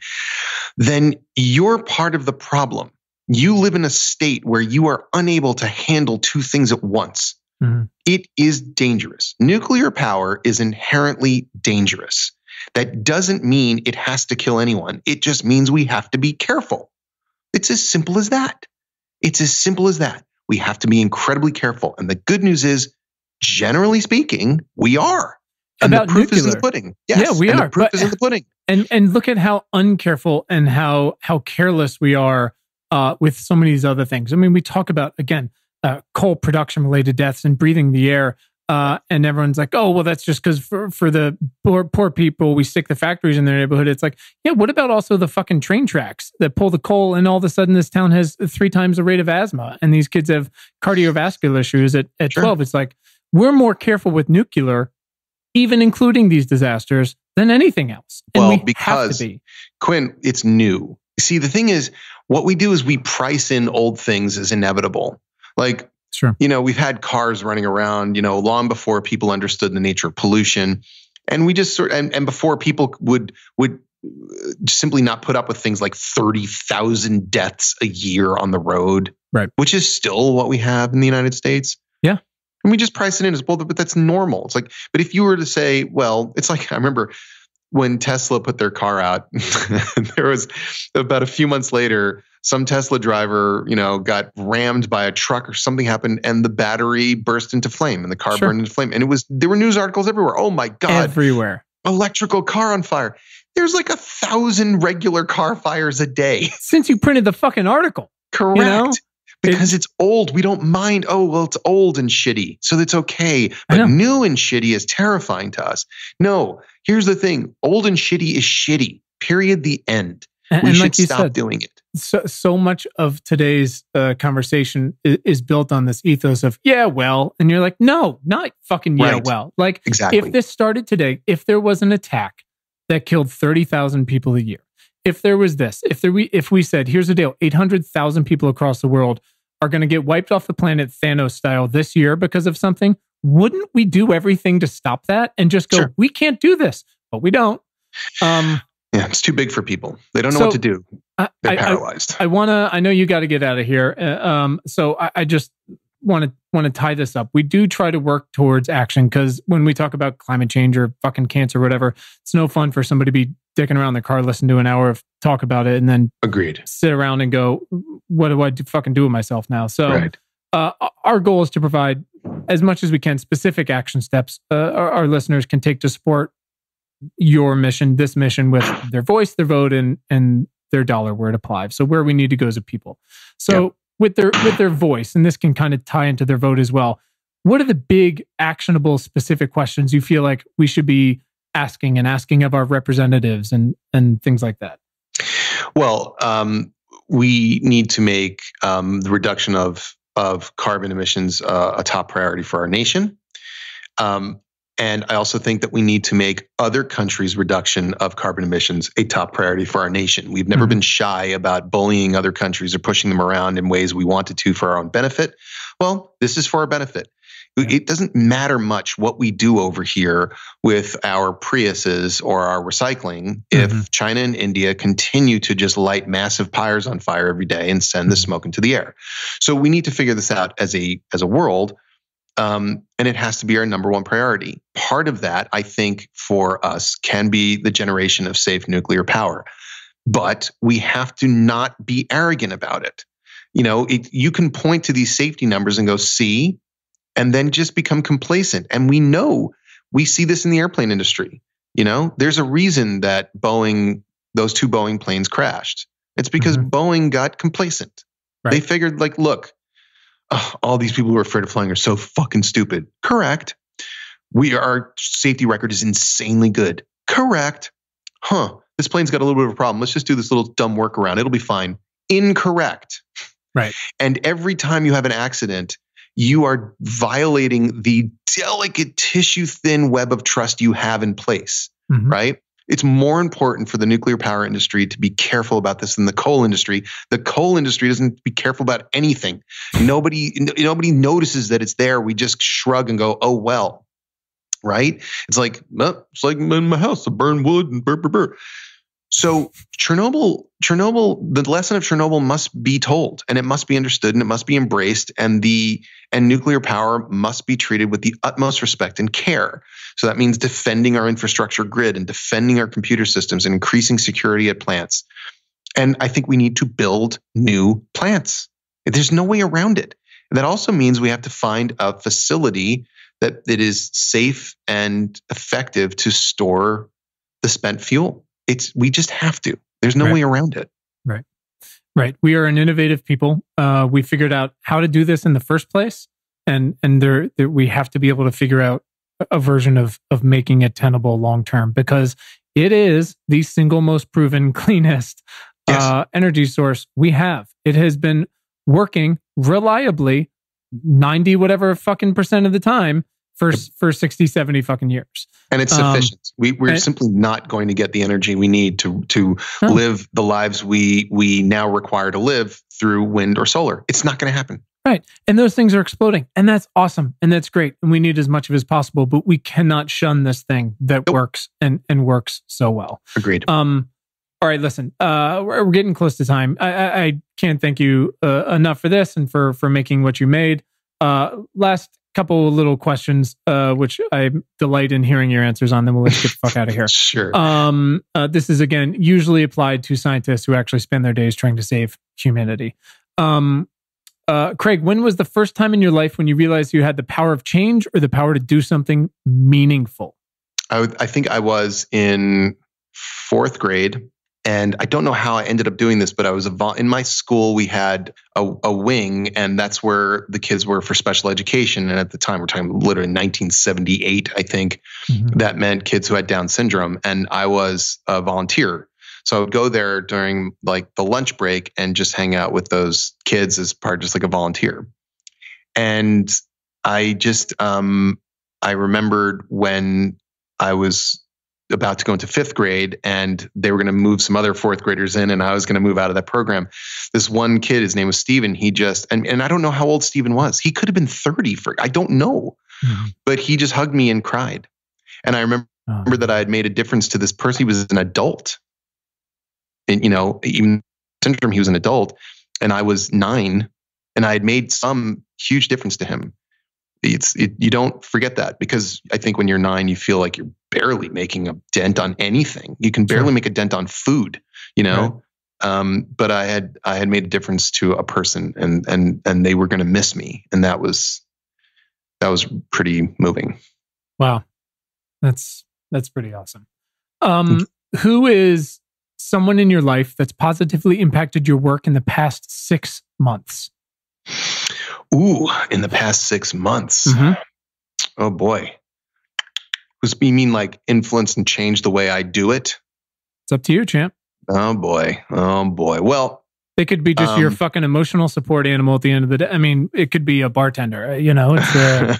then you're part of the problem. You live in a state where you are unable to handle two things at once. Mm-hmm. It is dangerous. Nuclear power is inherently dangerous. That doesn't mean it has to kill anyone. It just means we have to be careful. It's as simple as that. It's as simple as that. We have to be incredibly careful. And the good news is, generally speaking, we are. And About the proof nuclear. is in the pudding. Yes, yeah, we and are. The proof but, is in the pudding. And and look at how uncareful and how how careless we are uh, with so many of these other things. I mean, we talk about, again, uh, coal production-related deaths and breathing the air. Uh, and everyone's like, oh, well, that's just because for, for the poor, poor people, we stick the factories in their neighborhood. It's like, yeah, what about also the fucking train tracks that pull the coal and all of a sudden this town has three times the rate of asthma and these kids have cardiovascular issues at, at Sure. twelve. It's like, we're more careful with nuclear, even including these disasters, than anything else. And well, we because, have to be. Quinn, it's new. See, the thing is, what we do is we price in old things as inevitable. Like, Sure. You know, we've had cars running around, you know, long before people understood the nature of pollution. And we just sort of, and, and before people would, would simply not put up with things like thirty thousand deaths a year on the road, right? Which is still what we have in the United States. Yeah. And we just price it in as both, but that's normal. It's like, but if you were to say, well, it's like, I remember when Tesla put their car out, there was about a few months later, some Tesla driver, you know, got rammed by a truck or something happened and the battery burst into flame and the car Sure. burned into flame. And it was, there were news articles everywhere. Oh my God. Everywhere. Electrical car on fire. There's like a thousand regular car fires a day. Since you printed the fucking article. Correct. You know? Because it's, it's old. We don't mind. Oh, well, it's old and shitty. So that's okay. But new and shitty is terrifying to us. No, here's the thing. Old and shitty is shitty. Period. The end. And, we and should like you stop said, doing it. So, so much of today's uh, conversation is, is built on this ethos of, yeah, well, and you're like, no, not fucking yeah, Right. well. Like, Exactly. if this started today, if there was an attack that killed thirty thousand people a year, if there was this, if there we, if we said, here's the deal, eight hundred thousand people across the world are going to get wiped off the planet Thanos style this year because of something, wouldn't we do everything to stop that and just go, Sure. we can't do this, but we don't. Um, Yeah, it's too big for people. They don't know So, what to do. I, They're I, paralyzed. I want to, I know you got to get out of here. Uh, um, so I, I just want to, want to tie this up. We do try to work towards action because when we talk about climate change or fucking cancer or whatever, it's no fun for somebody to be dicking around their car, listen to an hour of talk about it and then Agreed. sit around and go, what do I do, fucking do with myself now? So Right. uh, our goal is to provide as much as we can, specific action steps uh, our, our listeners can take to support your mission, this mission, with their voice, their vote, and and their dollar where it applies. So where we need to go as a people. So Yep. with their with their voice, and this can kind of tie into their vote as well. What are the big, actionable, specific questions you feel like we should be asking and asking of our representatives and and things like that? Well, um, we need to make um, the reduction of of carbon emissions uh, a top priority for our nation. Um, And I also think that we need to make other countries' reduction of carbon emissions a top priority for our nation. We've never Mhm. been shy about bullying other countries or pushing them around in ways we wanted to for our own benefit. Well, this is for our benefit. Yeah. It doesn't matter much what we do over here with our Priuses or our recycling if Mhm. China and India continue to just light massive pyres on fire every day and send the smoke into the air. So we need to figure this out as a as a world. Um, and it has to be our number one priority. Part of that, I think, for us can be the generation of safe nuclear power. But we have to not be arrogant about it. You know, it, you can point to these safety numbers and go, see, and then just become complacent. And we know, we see this in the airplane industry. You know, there's a reason that Boeing, those two Boeing planes crashed. It's because Mhm. Boeing got complacent. Right. They figured, like, look, oh, all these people who are afraid of flying are so fucking stupid. Correct. We our safety record is insanely good. Correct. Huh. This plane's got a little bit of a problem. Let's just do this little dumb workaround. It'll be fine. Incorrect. Right. And every time you have an accident, you are violating the delicate tissue thin web of trust you have in place, mm-hmm. right? It's more important for the nuclear power industry to be careful about this than the coal industry. The coal industry doesn't be careful about anything. Nobody, nobody notices that it's there. We just shrug and go, oh, well, right? It's like, well, it's like in my house, I burn wood and burr, burr, burr. So Chernobyl, Chernobyl, the lesson of Chernobyl must be told, and it must be understood, and it must be embraced, and the and nuclear power must be treated with the utmost respect and care. So that means defending our infrastructure grid and defending our computer systems and increasing security at plants. And I think we need to build new plants. There's no way around it. And that also means we have to find a facility that, that is safe and effective to store the spent fuel. It's we just have to. There's no right. way around it. Right. Right. We are an innovative people. Uh, we figured out how to do this in the first place. And and there, there we have to be able to figure out a version of of making it tenable long term, because it is the single most proven, cleanest yes. uh, energy source we have. It has been working reliably ninety whatever fucking percent of the time for for sixty, seventy fucking years. And it's sufficient. Um, we, we're and, simply not going to get the energy we need to to huh. live the lives we we now require to live through wind or solar. It's not going to happen. Right. And those things are exploding. And that's awesome. And that's great. And we need as much of it as possible, but we cannot shun this thing that nope. works and, and works so well. Agreed. Um, all right, listen, uh, we're, we're getting close to time. I, I, I can't thank you uh, enough for this and for, for making what you made. Uh, last couple of little questions, uh, which I delight in hearing your answers on. Then we'll let's get the fuck out of here. Sure. Um, uh, this is, again, usually applied to scientists who actually spend their days trying to save humanity. Um, uh, Craig, when was the first time in your life when you realized you had the power of change or the power to do something meaningful? I, would, I think I was in fourth grade. And I don't know how I ended up doing this, but I was a vol- in my school. We had a, a wing, and that's where the kids were for special education. And at the time, we're talking literally nineteen seventy-eight, I think. Mm-hmm. That meant kids who had Down syndrome, and I was a volunteer. So I would go there during like the lunch break and just hang out with those kids as part, just like a volunteer. And I just, um, I remembered when I was about to go into fifth grade and they were going to move some other fourth graders in and I was going to move out of that program. This one kid, his name was Steven. He just, and, and I don't know how old Steven was. He could have been thirty for, I don't know, mm-hmm. but he just hugged me and cried. And I remember, oh. remember that I had made a difference to this person. He was an adult and, you know, even syndrome, he was an adult and I was nine and I had made some huge difference to him. It's, it, you don't forget that because I think when you're nine, you feel like you're barely making a dent on anything. You can barely sure. make a dent on food, you know. Right. Um, but I had I had made a difference to a person, and and and they were going to miss me, and that was that was pretty moving. Wow, that's that's pretty awesome. Um, who is someone in your life that's positively impacted your work in the past six months? Ooh, in the past six months. Mm-hmm. Oh boy. Was you mean like influence and change the way I do it? It's up to you, champ. Oh boy. Oh boy. Well, it could be just um, your fucking emotional support animal at the end of the day. I mean, it could be a bartender. You know, it's. Uh,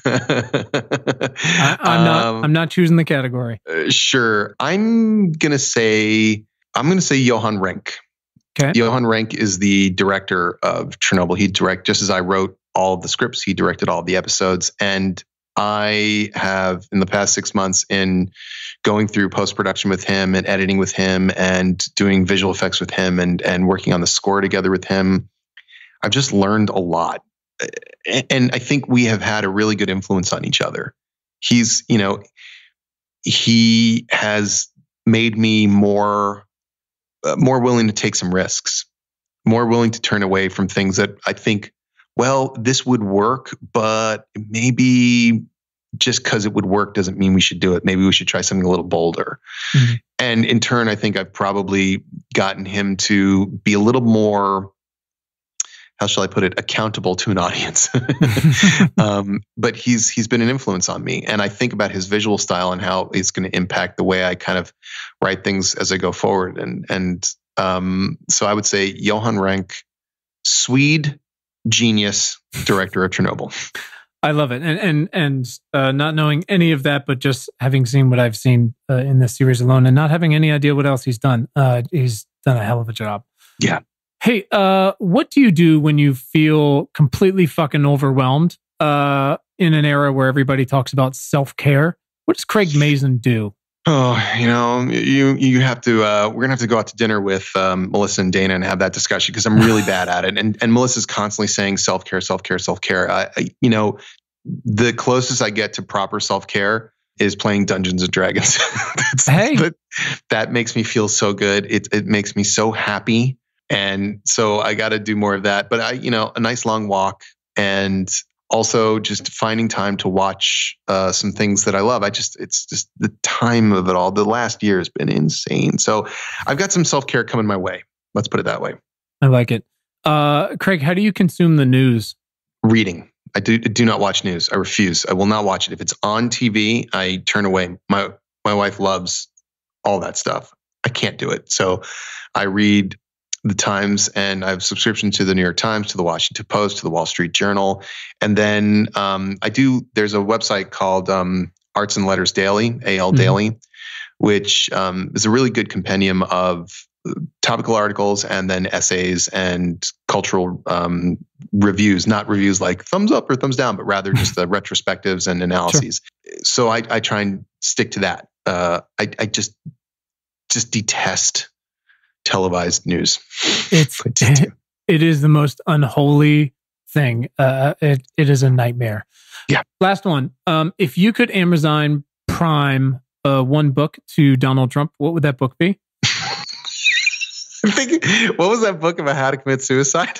I, I'm not. Um, I'm not choosing the category. Uh, sure. I'm gonna say. I'm gonna say Johan Renck. Okay. Johan Renck is the director of Chernobyl. He direct just as I wrote all of the scripts, he directed all of the episodes. And I have, in the past six months, in going through post-production with him and editing with him and doing visual effects with him and, and working on the score together with him, I've just learned a lot. And I think we have had a really good influence on each other. He's, you know, he has made me more, uh, more willing to take some risks, more willing to turn away from things that I think, well, this would work, but maybe just because it would work doesn't mean we should do it. Maybe we should try something a little bolder. Mm-hmm. And in turn, I think I've probably gotten him to be a little more, how shall I put it, accountable to an audience. um, but he's he's been an influence on me. And I think about his visual style and how it's going to impact the way I kind of write things as I go forward. And, and um, so I would say Johan Renck, Swede, genius director of Chernobyl. I love it. And and and uh, not knowing any of that, but just having seen what I've seen uh, in this series alone and not having any idea what else he's done, uh, he's done a hell of a job. Yeah. Hey, uh, what do you do when you feel completely fucking overwhelmed uh, in an era where everybody talks about self-care? What does Craig Mazin do? Oh, you know, you you have to. Uh, we're gonna have to go out to dinner with um, Melissa and Dana and have that discussion because I'm really bad at it. And and Melissa's constantly saying self care, self care, self care. I, I, you know, the closest I get to proper self care is playing Dungeons and Dragons. Hey, that, that makes me feel so good. It it makes me so happy, and so I got to do more of that. But I, you know, a nice long walk and. Also, just finding time to watch uh, some things that I love. I just, it's just the time of it all. The last year has been insane. So I've got some self-care coming my way. Let's put it that way. I like it. Uh, Craig, how do you consume the news? Reading. I do do not watch news. I refuse. I will not watch it. If it's on T V, I turn away. My my wife loves all that stuff. I can't do it. So I read the Times, and I have subscription to the New York Times, to the Washington Post, to the Wall Street Journal. And then um, I do, there's a website called um, Arts and Letters Daily, A L Daily, mm-hmm. which um, is a really good compendium of topical articles and then essays and cultural um, reviews, not reviews like thumbs up or thumbs down, but rather just the retrospectives and analyses. Sure. So I, I try and stick to that. Uh, I, I just, just detest televised news. It's it, it is the most unholy thing. Uh, it it is a nightmare. Yeah. Last one. Um, if you could Amazon Prime uh, one book to Donald Trump, what would that book be? I'm thinking, what was that book about how to commit suicide?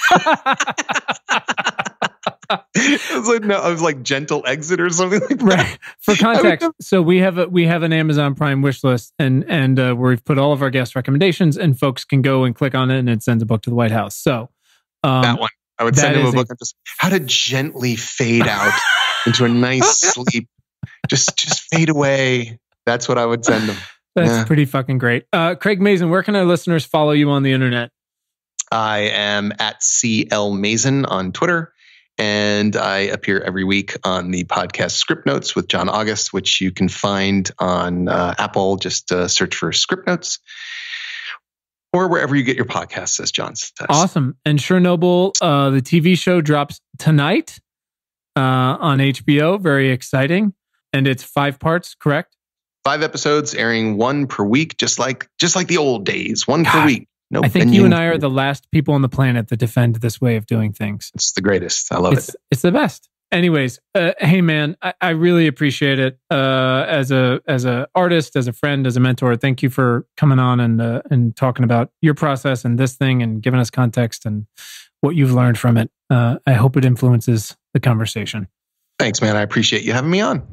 It was like no, I was like Gentle Exit or something like that. Right. For context, so we have a we have an Amazon Prime wish list, and and uh, where we've put all of our guest recommendations, and folks can go and click on it, and it sends a book to the White House. So um, that one, I would send him a book on just how to gently fade out into a nice sleep. Just just fade away. That's what I would send him. That's yeah. pretty fucking great. Uh, Craig Mazin, where can our listeners follow you on the internet? I am at C L Mazin on Twitter. And I appear every week on the podcast Script Notes with John August, which you can find on uh, Apple. Just uh, search for Script Notes or wherever you get your podcasts, as John says. Awesome. And Chernobyl, uh, the T V show drops tonight uh, on H B O. Very exciting. And it's five parts, correct? Five episodes airing one per week, just like just like the old days, one per week. No I think you and I are the last people on the planet that defend this way of doing things. It's the greatest. I love it's, it. It's the best. Anyways, uh, hey man, I, I really appreciate it. Uh, as a as a artist, as a friend, as a mentor, thank you for coming on and uh, and talking about your process and this thing and giving us context and what you've learned from it. Uh, I hope it influences the conversation. Thanks, man. I appreciate you having me on.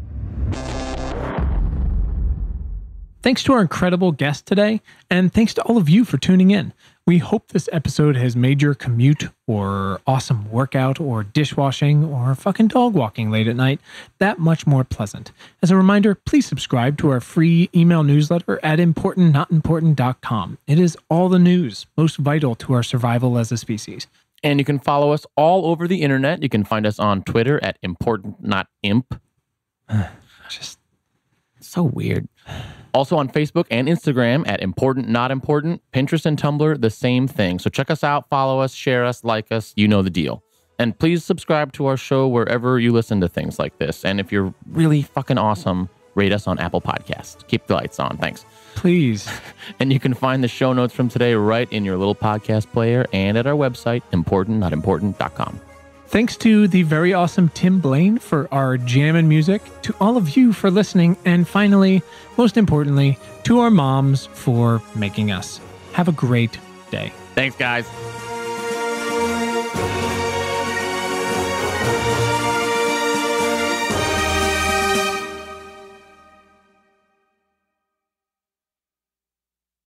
Thanks to our incredible guest today, and thanks to all of you for tuning in. We hope this episode has made your commute or awesome workout or dishwashing or fucking dog walking late at night that much more pleasant. As a reminder, please subscribe to our free email newsletter at important not important dot com. It is all the news most vital to our survival as a species. And you can follow us all over the internet. You can find us on Twitter at important not imp. Just so weird. Also on Facebook and Instagram at Important Not Important. Pinterest and Tumblr, the same thing. So check us out, follow us, share us, like us. You know the deal. And please subscribe to our show wherever you listen to things like this. And if you're really fucking awesome, rate us on Apple Podcasts. Keep the lights on. Thanks. Please. And you can find the show notes from today right in your little podcast player and at our website, important not important dot com. Thanks to the very awesome Tim Blaine for our jammin' music, to all of you for listening, and finally, most importantly, to our moms for making us. Have a great day. Thanks, guys.